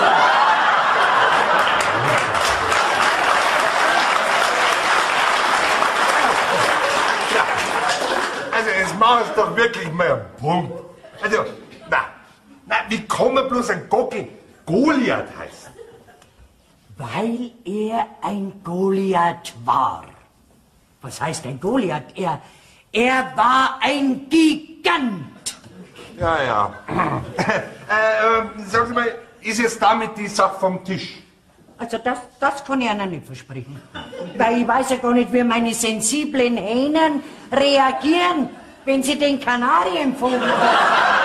Also, jetzt mach es doch wirklich mal einen Punkt. Also, na, wie kann man bloß ein Gockel Goliath heißen? Weil er ein Goliath war. Was heißt ein Goliath? Er war ein Gigant. Ja. Sagen Sie mal, ist jetzt damit die Sache vom Tisch? Also das kann ich Ihnen nicht versprechen. Weil ich weiß ja gar nicht, wie meine sensiblen Hähnen reagieren, wenn sie den Kanarienvogel haben.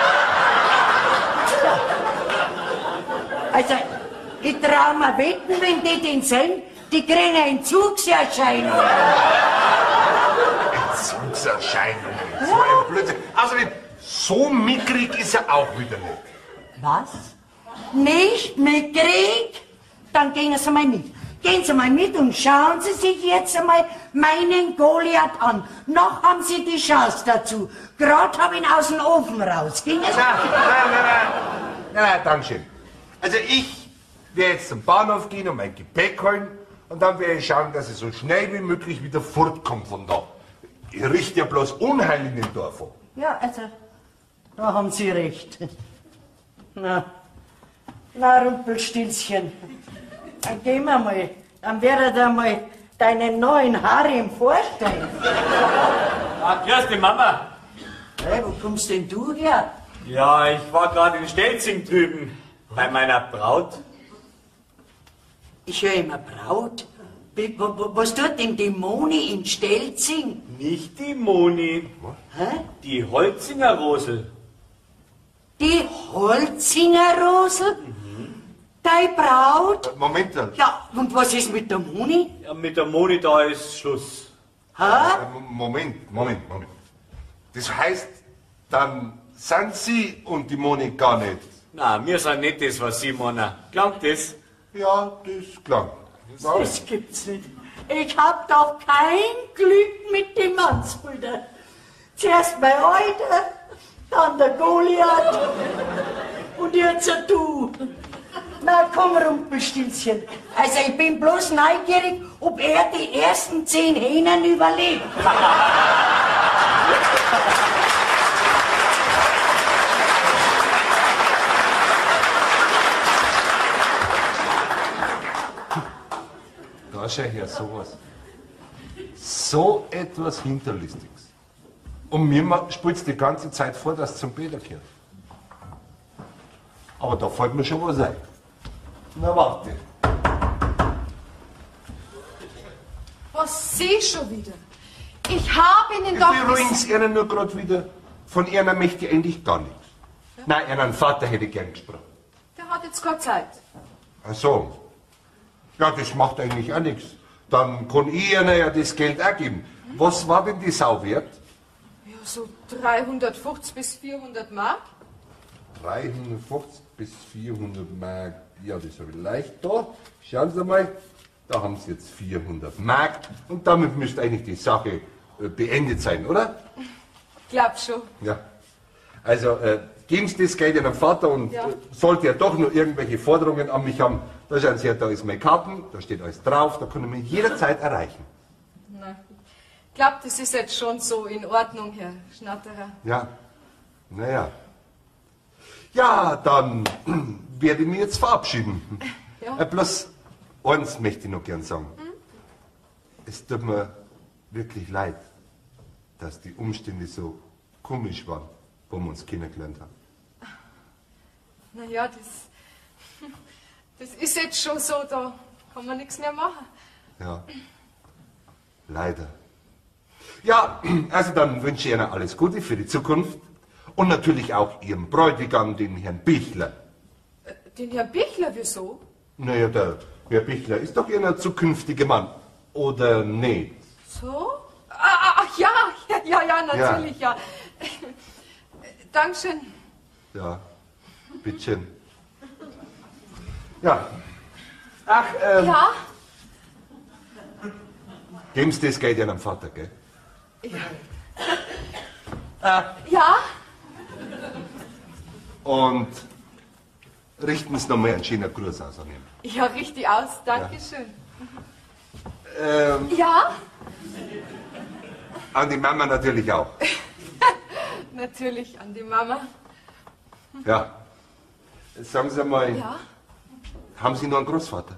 Also, ich trau mir wetten, wenn die den sehen, die kriegen eine Entzugserscheinung. Entzugserscheinung? So ein Blödsinn. Außerdem, so mickrig ist er auch wieder nicht. Was? Nicht mitkrieg? Dann gehen Sie mal mit. Gehen Sie mal mit und schauen Sie sich jetzt einmal meinen Goliath an. Noch haben Sie die Chance dazu. Gerade habe ich ihn aus dem Ofen raus. Gehen Sie? Nein, dankeschön. Also ich werde jetzt zum Bahnhof gehen und mein Gepäck holen und dann werde ich schauen, dass ich so schnell wie möglich wieder fortkomme von da. Ich richte ja bloß Unheil in dem Dorf an. Ja, also, da haben Sie recht. Na, Rumpelstilzchen, dann gehen wir mal. Dann werdet ihr mal deinen neuen Harem vorstellen. Ah, grüß dich, Mama. Hey, wo kommst denn du her? Ja, ich war gerade in Stelzing drüben bei meiner Braut. Ich höre immer Braut. Was tut denn die Moni in Stelzing? Nicht die Moni. Hä? Die Holzinger Rosel. Die Holzinger Rosel? Deine Braut? Moment. Ja, und was ist mit der Moni? Ja, mit der Moni da ist Schluss. Hä? Moment. Das heißt, dann sind Sie und die Moni gar nicht. Na, wir sind nicht das, was Sie meinen. Klangt das? Ja, das klang. Das gibt's nicht. Ich hab doch kein Glück mit den Mannsbrüdern. Zuerst mein Alter, dann der Goliath und jetzt du. Na komm, Rumpelstilzchen. Also ich bin bloß neugierig, ob er die ersten 10 Hähnen überlebt. Da schau her, sowas. So etwas Hinterlistiges. Und mir spielt die ganze Zeit vor, dass es zum Bäder gehört. Aber da fällt mir schon was ein. Na warte. Was Sie schon wieder? Ich habe Ihnen doch... Übrigens, einer nur gerade wieder, von einer möchte ich eigentlich gar nichts. Ja? Nein, einen Vater hätte ich gern gesprochen. Der hat jetzt keine Zeit. Ach so. Ja, das macht eigentlich auch nichts. Dann kann ich Ihnen ja das Geld auch geben. Was war denn die Sau wert? Ja, so 350 bis 400 Mark. 350 bis 400 Mark. Ja, das habe ich leicht da. Schauen Sie mal, da haben Sie jetzt 400 Mark. Und damit müsste eigentlich die Sache beendet sein, oder? Glaub schon. Ja. Also, geben Sie das Geld Ihrem Vater und sollte er doch nur irgendwelche Forderungen an mich haben, da schauen Sie, da ist meine Karten, da steht alles drauf, da können Sie mich jederzeit erreichen. Na, ich glaube, das ist jetzt schon so in Ordnung, Herr Schnatterer. Ja, naja. Ja, dann werde ich mich jetzt verabschieden. Ja. Bloß eins möchte ich noch gern sagen. Es tut mir wirklich leid, dass die Umstände so komisch waren, wo wir uns kennengelernt haben. Naja, das ist jetzt schon so, da kann man nichts mehr machen. Ja, leider. Ja, also dann wünsche ich Ihnen alles Gute für die Zukunft und natürlich auch Ihrem Bräutigam, den Herrn Bichler. Den Herrn Bichler, wieso? Naja, der Herr Bichler ist doch Ihr zukünftiger Mann, oder nicht? So? Ach ja, natürlich, ja. Dankeschön. Ja, bitteschön. Ja. Ach, Ja? geben Sie das Geld Ihrem Vater, gell? Ja? Und richten Sie nochmal einen schönen Gruß aus an ihn. Ja, richtig aus. Dankeschön. Ja. Ja? An die Mama natürlich auch. Natürlich, an die Mama. Ja. Sagen Sie mal, Ja? haben Sie noch einen Großvater?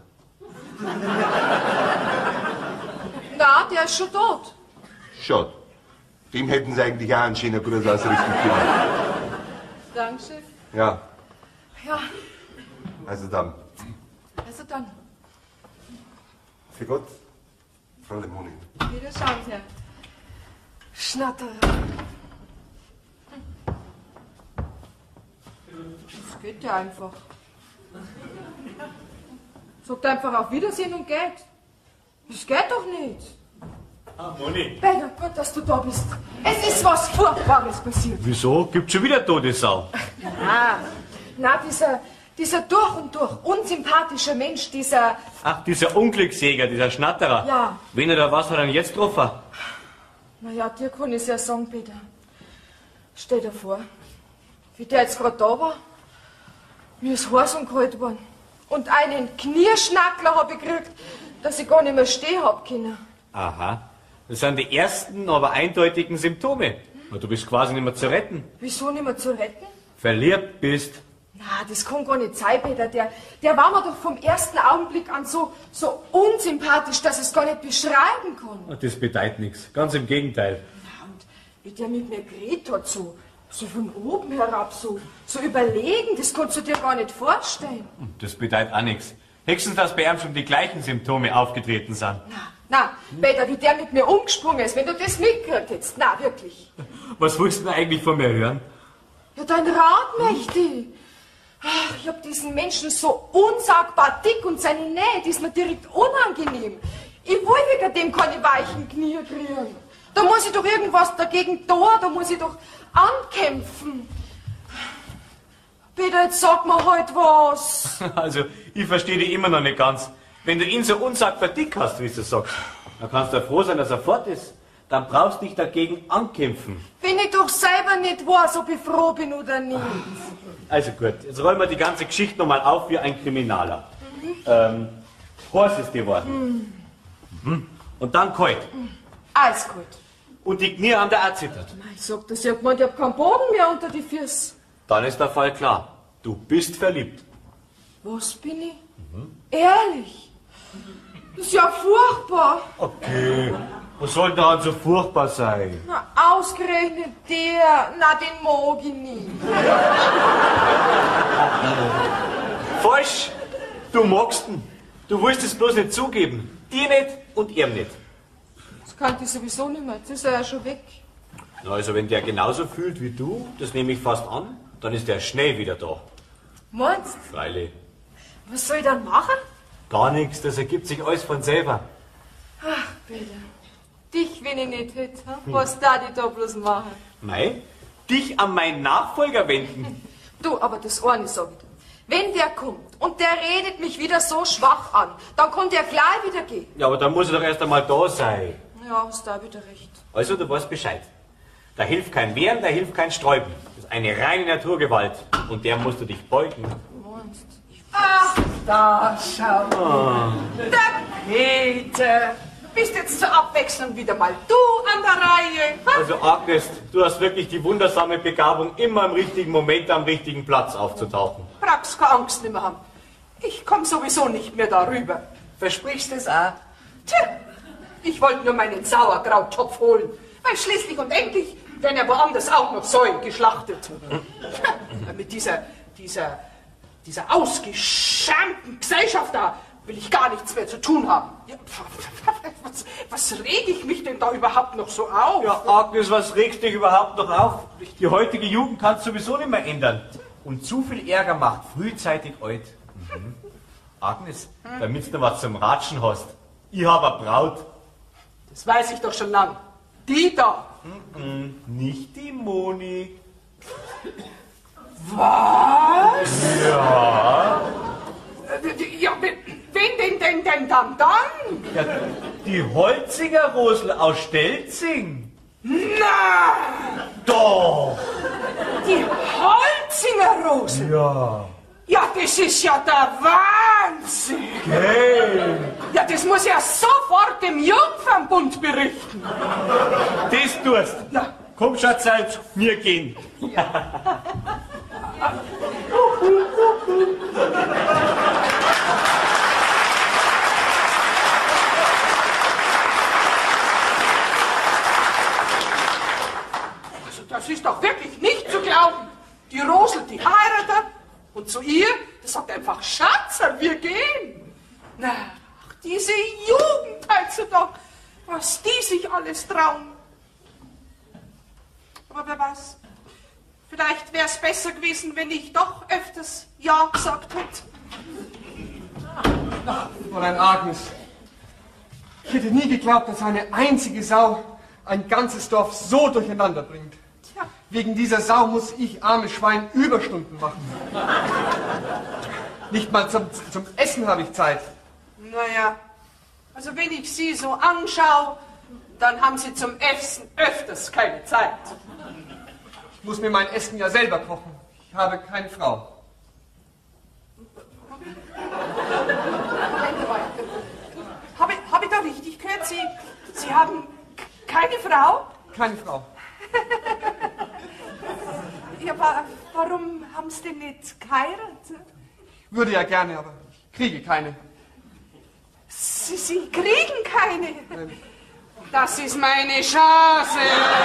Na, der ist schon tot. Schade. Dem hätten Sie eigentlich auch einen schönen Gruß ausrichten können. Dankeschön. Ja, Ja, also dann. also dann. Für Gott, Frau Lemoni. Wiederschauen, Herr Schnatterer. Das geht ja einfach. Sagt einfach auf Wiedersehen und geht. Das geht doch nicht. Ah, Moni. Peter, gut, dass du da bist. Es ist was Furchtbares passiert. Wieso? Gibt's schon wieder tote Sau? Na, dieser durch und durch unsympathische Mensch, dieser... Ach, dieser Unglücksjäger, dieser Schnatterer. Ja. Wen oder was hat er denn jetzt getroffen? Naja, dir kann ich es ja sagen, Peter. Stell dir vor, wie der jetzt gerade da war, mir ist heiß und kalt geworden. Und einen Knierschnackler habe ich gekriegt, dass ich gar nicht mehr stehen hab können. Aha. Das sind die ersten, aber eindeutigen Symptome. Du bist quasi nicht mehr zu retten. Wieso nicht mehr zu retten? Verliebt bist. Na, das kann gar nicht sein, Peter. Der war mir doch vom ersten Augenblick an so unsympathisch, dass ich es gar nicht beschreiben kann. Das bedeutet nichts. Ganz im Gegenteil. Na, und wie der mit mir geredet hat, so von oben herab, so überlegen, das kannst du dir gar nicht vorstellen. Das bedeutet auch nichts. Höchstens, dass bei ihm schon die gleichen Symptome aufgetreten sind. Na, Peter, wie der mit mir umgesprungen ist, wenn du das mitgekriegt hättest. Na, wirklich. Was willst du denn eigentlich von mir hören? Ja, dein Rat möchte ich. Ach, ich hab diesen Menschen so unsagbar dick und seine Nähe, die ist mir direkt unangenehm. Ich will wegen dem keine weichen Knie kriegen. Da muss ich doch irgendwas dagegen tun, da muss ich doch ankämpfen. Peter, jetzt sag mir halt was. Also, ich verstehe dich immer noch nicht ganz. Wenn du ihn so unsagbar dick hast, wie du sagst, dann kannst du froh sein, dass er fort ist. Dann brauchst du dich dagegen ankämpfen. Wenn ich doch selber nicht weiß, ob ich froh bin oder nicht. Also gut, jetzt rollen wir die ganze Geschichte nochmal auf wie ein Kriminaler. Heiß ist geworden. Und dann kalt. Eiskalt. Und die Knie haben da auch zittert. Ich sag das ja gemeint, ich hab keinen Boden mehr unter die Füße. Dann ist der Fall klar. Du bist verliebt. Was bin ich? Ehrlich? Das ist ja furchtbar. Okay. Was soll daran so furchtbar sein? Na, ausgerechnet der. Na, den mag ich nicht. Falsch. Du magst ihn. Du willst es bloß nicht zugeben. Dir nicht und ihm nicht. Das kann ich sowieso nicht mehr. Jetzt ist er ja schon weg. Na, also wenn der genauso fühlt wie du, das nehme ich fast an, dann ist der schnell wieder da. Meinst du? Freilich. Was soll ich dann machen? Gar nichts, das ergibt sich alles von selber. Ach, Peter. Dich, wenn ich nicht hätte. Was da die da bloß machen? Mei, dich an meinen Nachfolger wenden. Du, aber das eine sag ich dir. Wenn der kommt und der redet mich wieder so schwach an, dann kann der gleich wieder gehen. Ja, aber dann muss er doch erst einmal da sein. Ja, hast da wieder recht. Also, du weißt Bescheid. Da hilft kein Wehren, da hilft kein Sträuben. Das ist eine reine Naturgewalt. Und der musst du dich beugen. Ach, da, schau. Der Peter. Bist jetzt zur Abwechslung wieder mal du an der Reihe. Ha? Also, Agnes, du hast wirklich die wundersame Begabung, immer im richtigen Moment am richtigen Platz aufzutauchen. Brauchst keine Angst nicht mehr haben. Ich komm sowieso nicht mehr darüber. Versprichst es auch? Tja, ich wollte nur meinen Sauerkrauttopf holen. Weil schließlich und endlich werden ja woanders auch noch Säuen geschlachtet. Mit dieser ausgeschämten Gesellschaft da will ich gar nichts mehr zu tun haben. Ja, was rege ich mich denn da überhaupt noch so auf? Ja, Agnes, was regst dich überhaupt noch auf? Die heutige Jugend kannst du sowieso nicht mehr ändern. Und zu viel Ärger macht frühzeitig alt. Agnes, damit du was zum Ratschen hast. Ich hab eine Braut. Das weiß ich doch schon lang. Die da. Nicht die Moni. Was? Ja. Ja, wen denn dann? Ja, die Holzinger Rosel aus Stelzing. Na! Doch. Die Holzinger Rose. Ja. Ja, das ist ja der Wahnsinn. Hey. Ja, das muss ja sofort dem Jungfernbund berichten. Das tust. Ja. Komm, Schatzeit, wir gehen. Also, das ist doch wirklich nicht zu glauben. Die Rosel, die heiratet und zu ihr, das sagt einfach Schatzer, wir gehen. Na, ach, diese Jugend heutzutage, was die sich alles trauen. Aber wer weiß, vielleicht wäre es besser gewesen, wenn ich doch öfters Ja gesagt hätte. Fräulein Agnes, ich hätte nie geglaubt, dass eine einzige Sau ein ganzes Dorf so durcheinander bringt. Tja. Wegen dieser Sau muss ich, armes Schwein, Überstunden machen. Nicht mal zum Essen habe ich Zeit. Naja, also wenn ich Sie so anschaue, dann haben Sie zum Essen öfters keine Zeit. Ich muss mir mein Essen ja selber kochen. Ich habe keine Frau. Habe ich da richtig gehört? Sie haben keine Frau? Keine Frau. Ja, warum haben Sie denn nicht geheiratet? Ich würde ja gerne, aber ich kriege keine. Sie kriegen keine? Das ist meine Chance.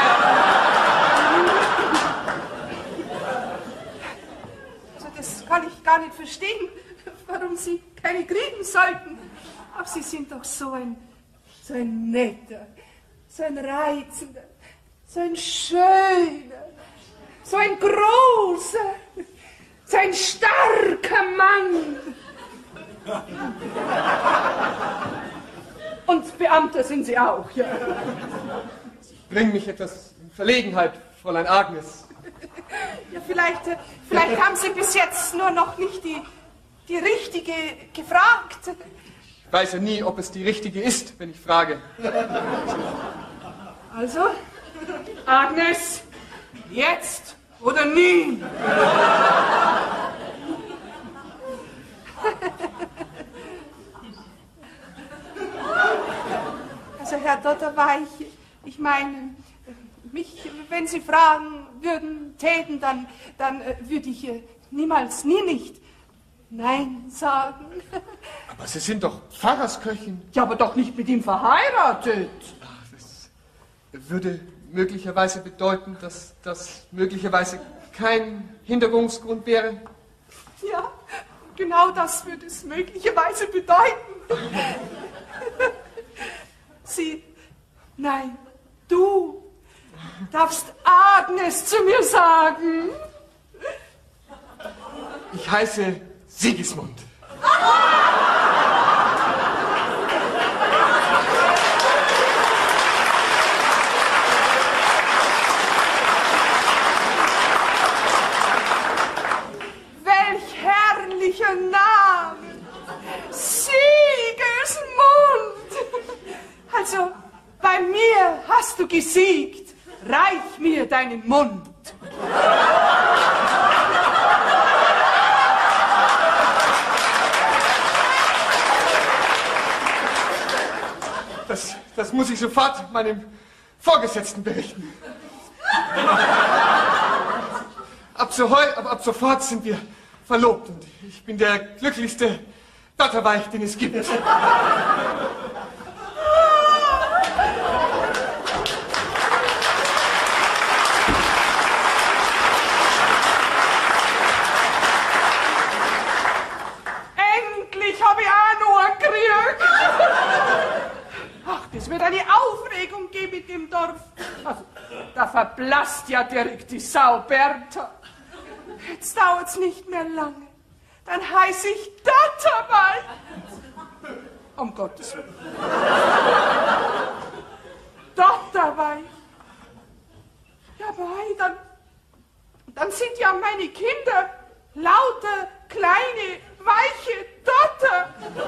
Also das kann ich gar nicht verstehen, warum Sie keine kriegen sollten. Aber Sie sind doch so ein netter, so ein reizender, so ein schöner, so ein großer, so ein starker Mann. Und Beamter sind Sie auch, ja. Bring mich etwas in Verlegenheit, Fräulein Agnes. Ja, vielleicht haben Sie bis jetzt nur noch nicht die richtige gefragt. Ich weiß ja nie, ob es die richtige ist, wenn ich frage. Also, Agnes, jetzt oder nie? Also, Herr Dotterweich, ich meine, wenn Sie fragen würden, täten, dann würde ich niemals, nie nicht Nein sagen. Aber Sie sind doch Pfarrersköchin. Ja, aber doch nicht mit ihm verheiratet. Das würde möglicherweise bedeuten, dass das möglicherweise kein Hinderungsgrund wäre. Ja, genau das würde es möglicherweise bedeuten. Nein, du darfst Agnes zu mir sagen. Ich heiße Sigismund. Welch herrlicher Name! Sigismund! Also, bei mir hast du gesiegt. Reich mir deinen Mund. Das muss ich sofort meinem Vorgesetzten berichten. Ab sofort sind wir verlobt und ich bin der glücklichste Dotterweich, den es gibt. Endlich habe ich auch noch einen gekriegt. Ach, das wird eine Aufregung geben in dem Dorf. Also, da verblasst ja direkt die Sau Bertha. Jetzt dauert's nicht mehr lange. dann heiße ich Dotterweih. Um Gottes Willen. Dotterweih. Ja, Mei, dann sind ja meine Kinder laute, kleine, weiche Dotter.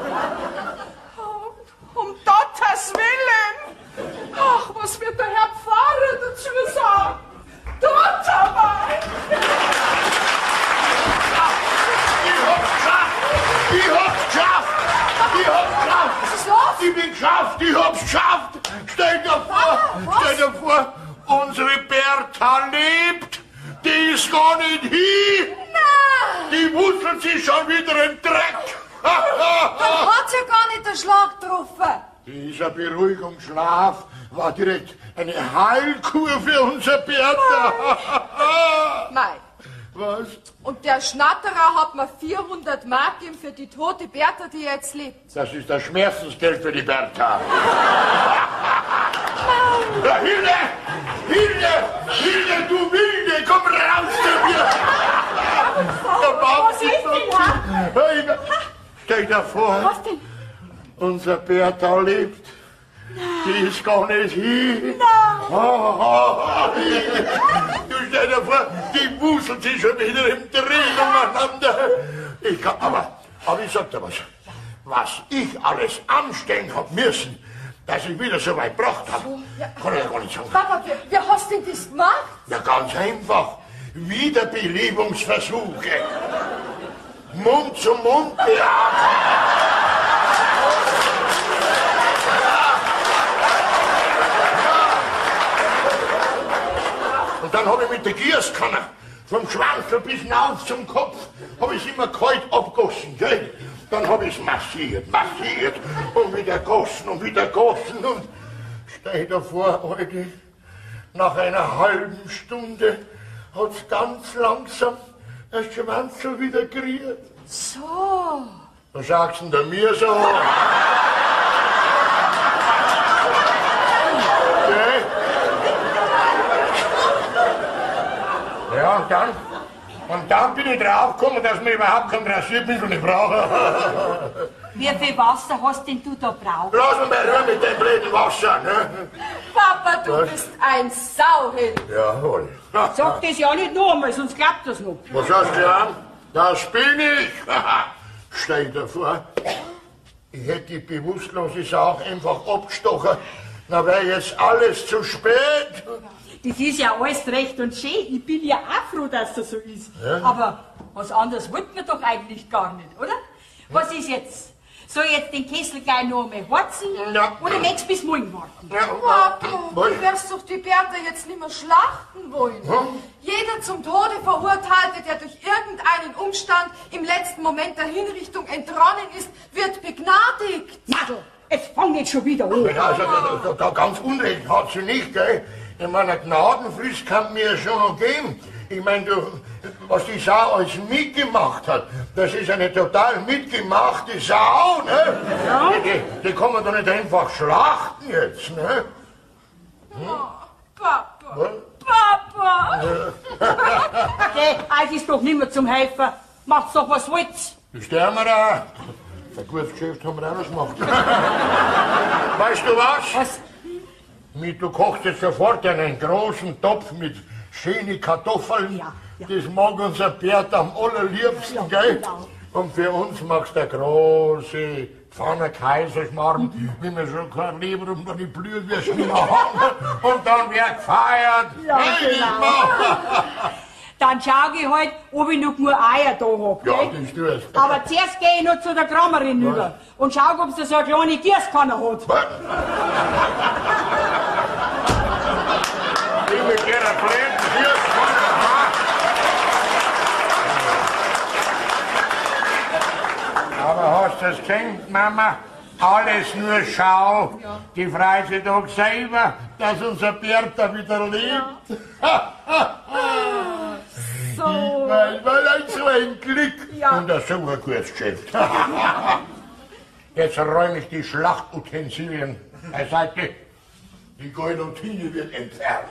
Um Dotters Willen. Ach, was wird der Herr Pfarrer dazu sagen? Dotterweih. Ich hab's geschafft! Was ist los? Ich bin geschafft! Ich hab's geschafft! Stell dir vor, unsere Bertha lebt! Die ist gar nicht hier! Nein! Die wuselt sich schon wieder im Dreck! Dann hat sie ja gar nicht den Schlag getroffen. Dieser Beruhigungsschlaf war direkt eine Heilkur für unser Bertha! Mei. Was? Und der Schnatterer hat mir 400 Mark gegeben für die tote Bertha, die jetzt lebt. Das ist das Schmerzensgeld für die Bertha. Ja, Hilde, du Wilde, komm raus zu mir! Was ist denn? Stell dir vor, Was denn? unser Bertha lebt. Die ist gar nicht hier. Du stell dir vor, die wuselt sich schon wieder im Dreh umeinander. Aber ich sag dir was ich alles anstellen hab müssen, dass ich wieder so weit gebracht hab, kann ich ja gar nicht sagen. Papa, wie hast du denn das gemacht? Ja, ganz einfach. Wiederbelebungsversuche. Mund-zu-Mund-Theater. Und dann habe ich mit der Gießkanne vom Schwanzel bis hinauf zum Kopf, habe ich immer kalt abgossen, gell? Dann habe ich es massiert und wieder gossen und stell dir vor, heute, nach einer halben Stunde hat es ganz langsam der Schwanzel wieder geriert. So. Was sagst denn du mir so? Okay. Ja, und dann bin ich draufgekommen, dass wir überhaupt keinen Rasierpinsel nicht brauchen. Wie viel Wasser hast denn du da braucht? Lass mich mal hören mit dem blöden Wasser, ne? Papa, du bist ein Sauheld. Jawohl. Sag das ja nicht noch einmal, sonst klappt das noch. Was hast du an? Das bin ich. Stell dir vor, ich hätte die bewusstlose Sau einfach abgestochen. Dann wäre jetzt alles zu spät. Das ist ja alles recht und schön. Ich bin ja auch froh, dass das so ist. Ja. Aber was anderes wollten wir doch eigentlich gar nicht, oder? Was ist jetzt? Soll ich jetzt den Kessel gleich noch einmal heizen? Ja. Oder willst du bis morgen warten? Papa, du wirst doch die Bertha jetzt nicht mehr schlachten wollen. Jeder zum Tode Verurteilte, der durch irgendeinen Umstand im letzten Moment der Hinrichtung entronnen ist, wird begnadigt. Na, jetzt fang nicht schon wieder an. Ja, also, da ganz Unrecht hat sie nicht, gell? Ich meine, eine Gnadenfrist kann mir ja schon noch geben. Ich meine, was die Sau alles mitgemacht hat, das ist eine total mitgemachte Sau, ne? Ja. Die kann man doch nicht einfach schlachten jetzt, ne? Papa. Papa! Geh, euch ist doch nicht mehr zum Helfen. Macht's doch, was wollt. Die sterben wir da. Ein gutes Geschäft haben wir auch noch gemacht. Weißt du was? Was? Du kochst jetzt sofort einen großen Topf mit schönen Kartoffeln. Ja, ja. Das mag unser Bert am allerliebsten, Ja, gell? genau. Und für uns magst du eine große Pfanne Kaiserschmarrn, wie wir schon kein Leber und noch die Blühwürsten haben. Und dann wird gefeiert. Ja, Hey, genau. Dann schau ich halt, ob ich noch genug Eier da hab. Ja, gell? das tust. Aber zuerst gehe ich noch zu der Krammerin rüber und schau, ob sie so eine kleine Gießkanne hat. Die mit ihrer blöden Gießkanne. Aber hast du das gesehen, Mama? Alles nur Schau. Ja. Die freut sich doch selber, dass unser Bertha wieder lebt. So. Weil so ein Glück. Ja. Und das so ein gutes Geschäft. Jetzt räume ich die Schlachtutensilien beiseite. Die Guillotine wird entfernt.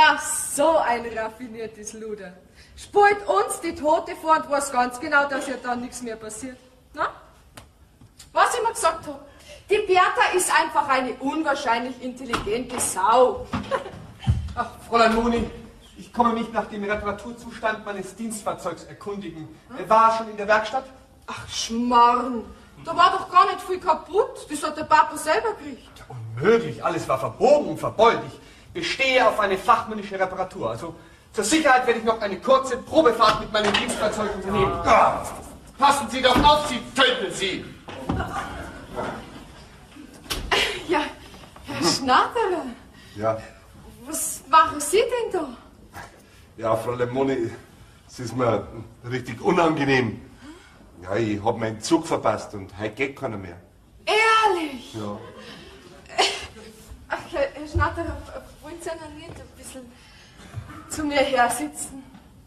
Na, so ein raffiniertes Luder. Spult uns die Tote vor und weiß ganz genau, dass ihr dann nichts mehr passiert. Na? Was ich mal gesagt habe. Die Bertha ist einfach eine unwahrscheinlich intelligente Sau. Ach, Fräulein Moni, ich komme mich nach dem Reparaturzustand meines Dienstfahrzeugs erkundigen. War er schon in der Werkstatt? Ach, Schmarrn. Da war doch gar nicht viel kaputt. Das hat der Papa selber gekriegt. Unmöglich, alles war verbogen und verbeult. Ich bestehe auf eine fachmännische Reparatur. Also zur Sicherheit werde ich noch eine kurze Probefahrt mit meinem Dienstfahrzeug unternehmen. Ah, passen Sie doch auf, Sie Tölpel, Sie! Ja, Herr Schnatterer. Ja. Was machen Sie denn da? Ja, Fräulein Moni, es ist mir richtig unangenehm. Ja, ich hab meinen Zug verpasst und heute geht keiner mehr. Ehrlich? Ja. Ach, Herr Schnatterer, wollen Sie noch nicht ein bisschen zu mir her sitzen?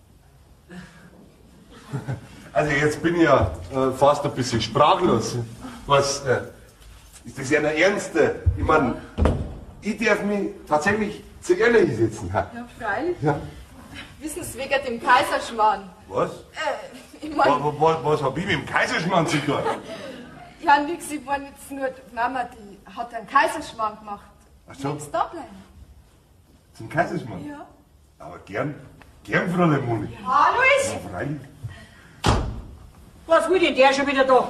Also jetzt bin ich ja fast ein bisschen sprachlos. Was, ist das ja eine Ernste? Ich meine, ich darf mich tatsächlich zu ehrlich sitzen. Ha? Ja, freilich. Ja. Wissen Sie, wegen dem Kaiserschmarrn. Was? Ich mein, Was hab ich mit dem Kaiserschmarrn zu tun? ja, nix, ich meine jetzt nur, die Mama, die hat einen Kaiserschmarrn gemacht. Ach so. Willst du da bleiben? Zum Kaiserschmarrn? Ja. Aber gern, Fräulein Moni. Hallo ist? Ja, freilich. Was will denn der schon wieder da?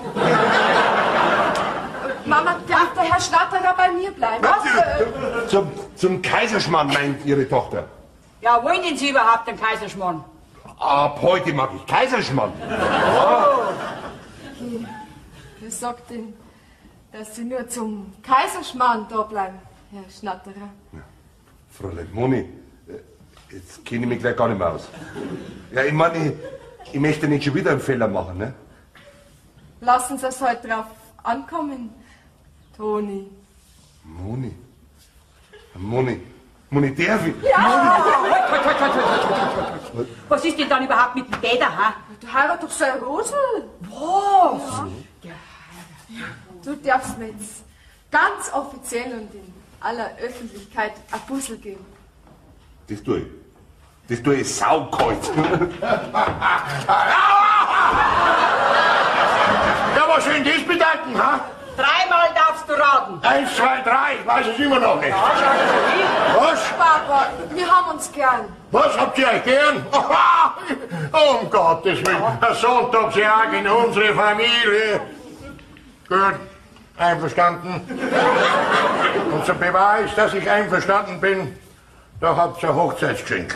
Mama, darf der Herr Schnatterer bei mir bleiben? Was? Zum Kaiserschmarrn meint Ihre Tochter. Ja, wollen denn Sie überhaupt den Kaiserschmarrn? Ab heute mag ich Kaiserschmarrn. Wer sagt denn, dass Sie nur zum Kaiserschmarrn da bleiben, Herr Schnatterer? Fräulein Moni, jetzt kenne ich mich gleich gar nicht mehr aus. Ja, ich meine, ich möchte nicht schon wieder einen Fehler machen, ne? Lassen Sie es heute drauf ankommen, Toni. Moni, darf ich? Ja! Was ist denn dann überhaupt mit dem Peter, ha? Du heirat doch sein Rosel. Was? Ja. Du darfst mir jetzt ganz offiziell und in aller Öffentlichkeit ein Puzzle geben. Das tue ich. Das tue ich saukalt. Ja, was soll denn das bedeuten, ha? 3-mal darfst du raten. 1, 2, 3, ich weiß es immer noch nicht. Was? Papa, wir haben uns gern. Was habt ihr euch gern? Um Gottes Willen, ein Sonntagsjag in unsere Familie. Gut, einverstanden. Und zum Beweis, dass ich einverstanden bin, da habt ihr ein Hochzeitsgeschenk.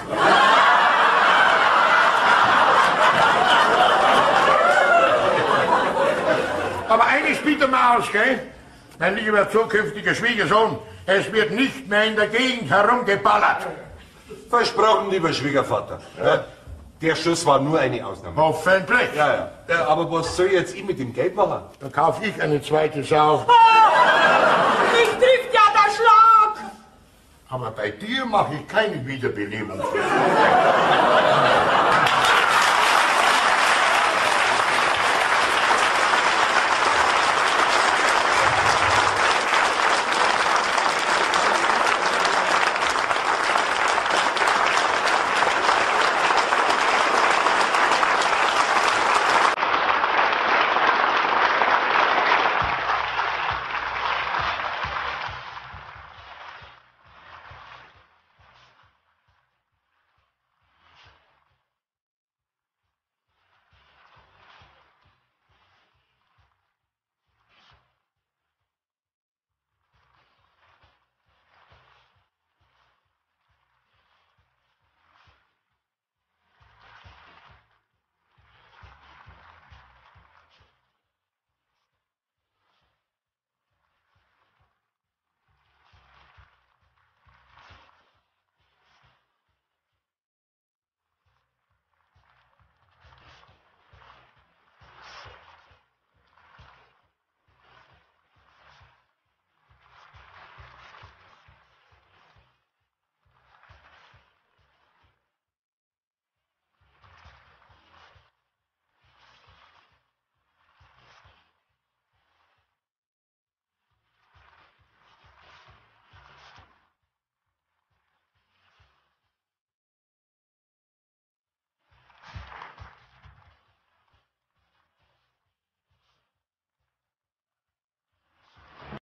Aber eines bitte mal aus, gell? Mein lieber zukünftiger Schwiegersohn, es wird nicht mehr in der Gegend herumgeballert. Versprochen, lieber Schwiegervater. Ja. Der Schuss war nur eine Ausnahme. Hoffentlich. Ja. Aber was soll jetzt ich mit dem Geld machen? Da kaufe ich eine zweite Sau. Mich trifft ja der Schlag. Aber bei dir mache ich keine Wiederbelebung.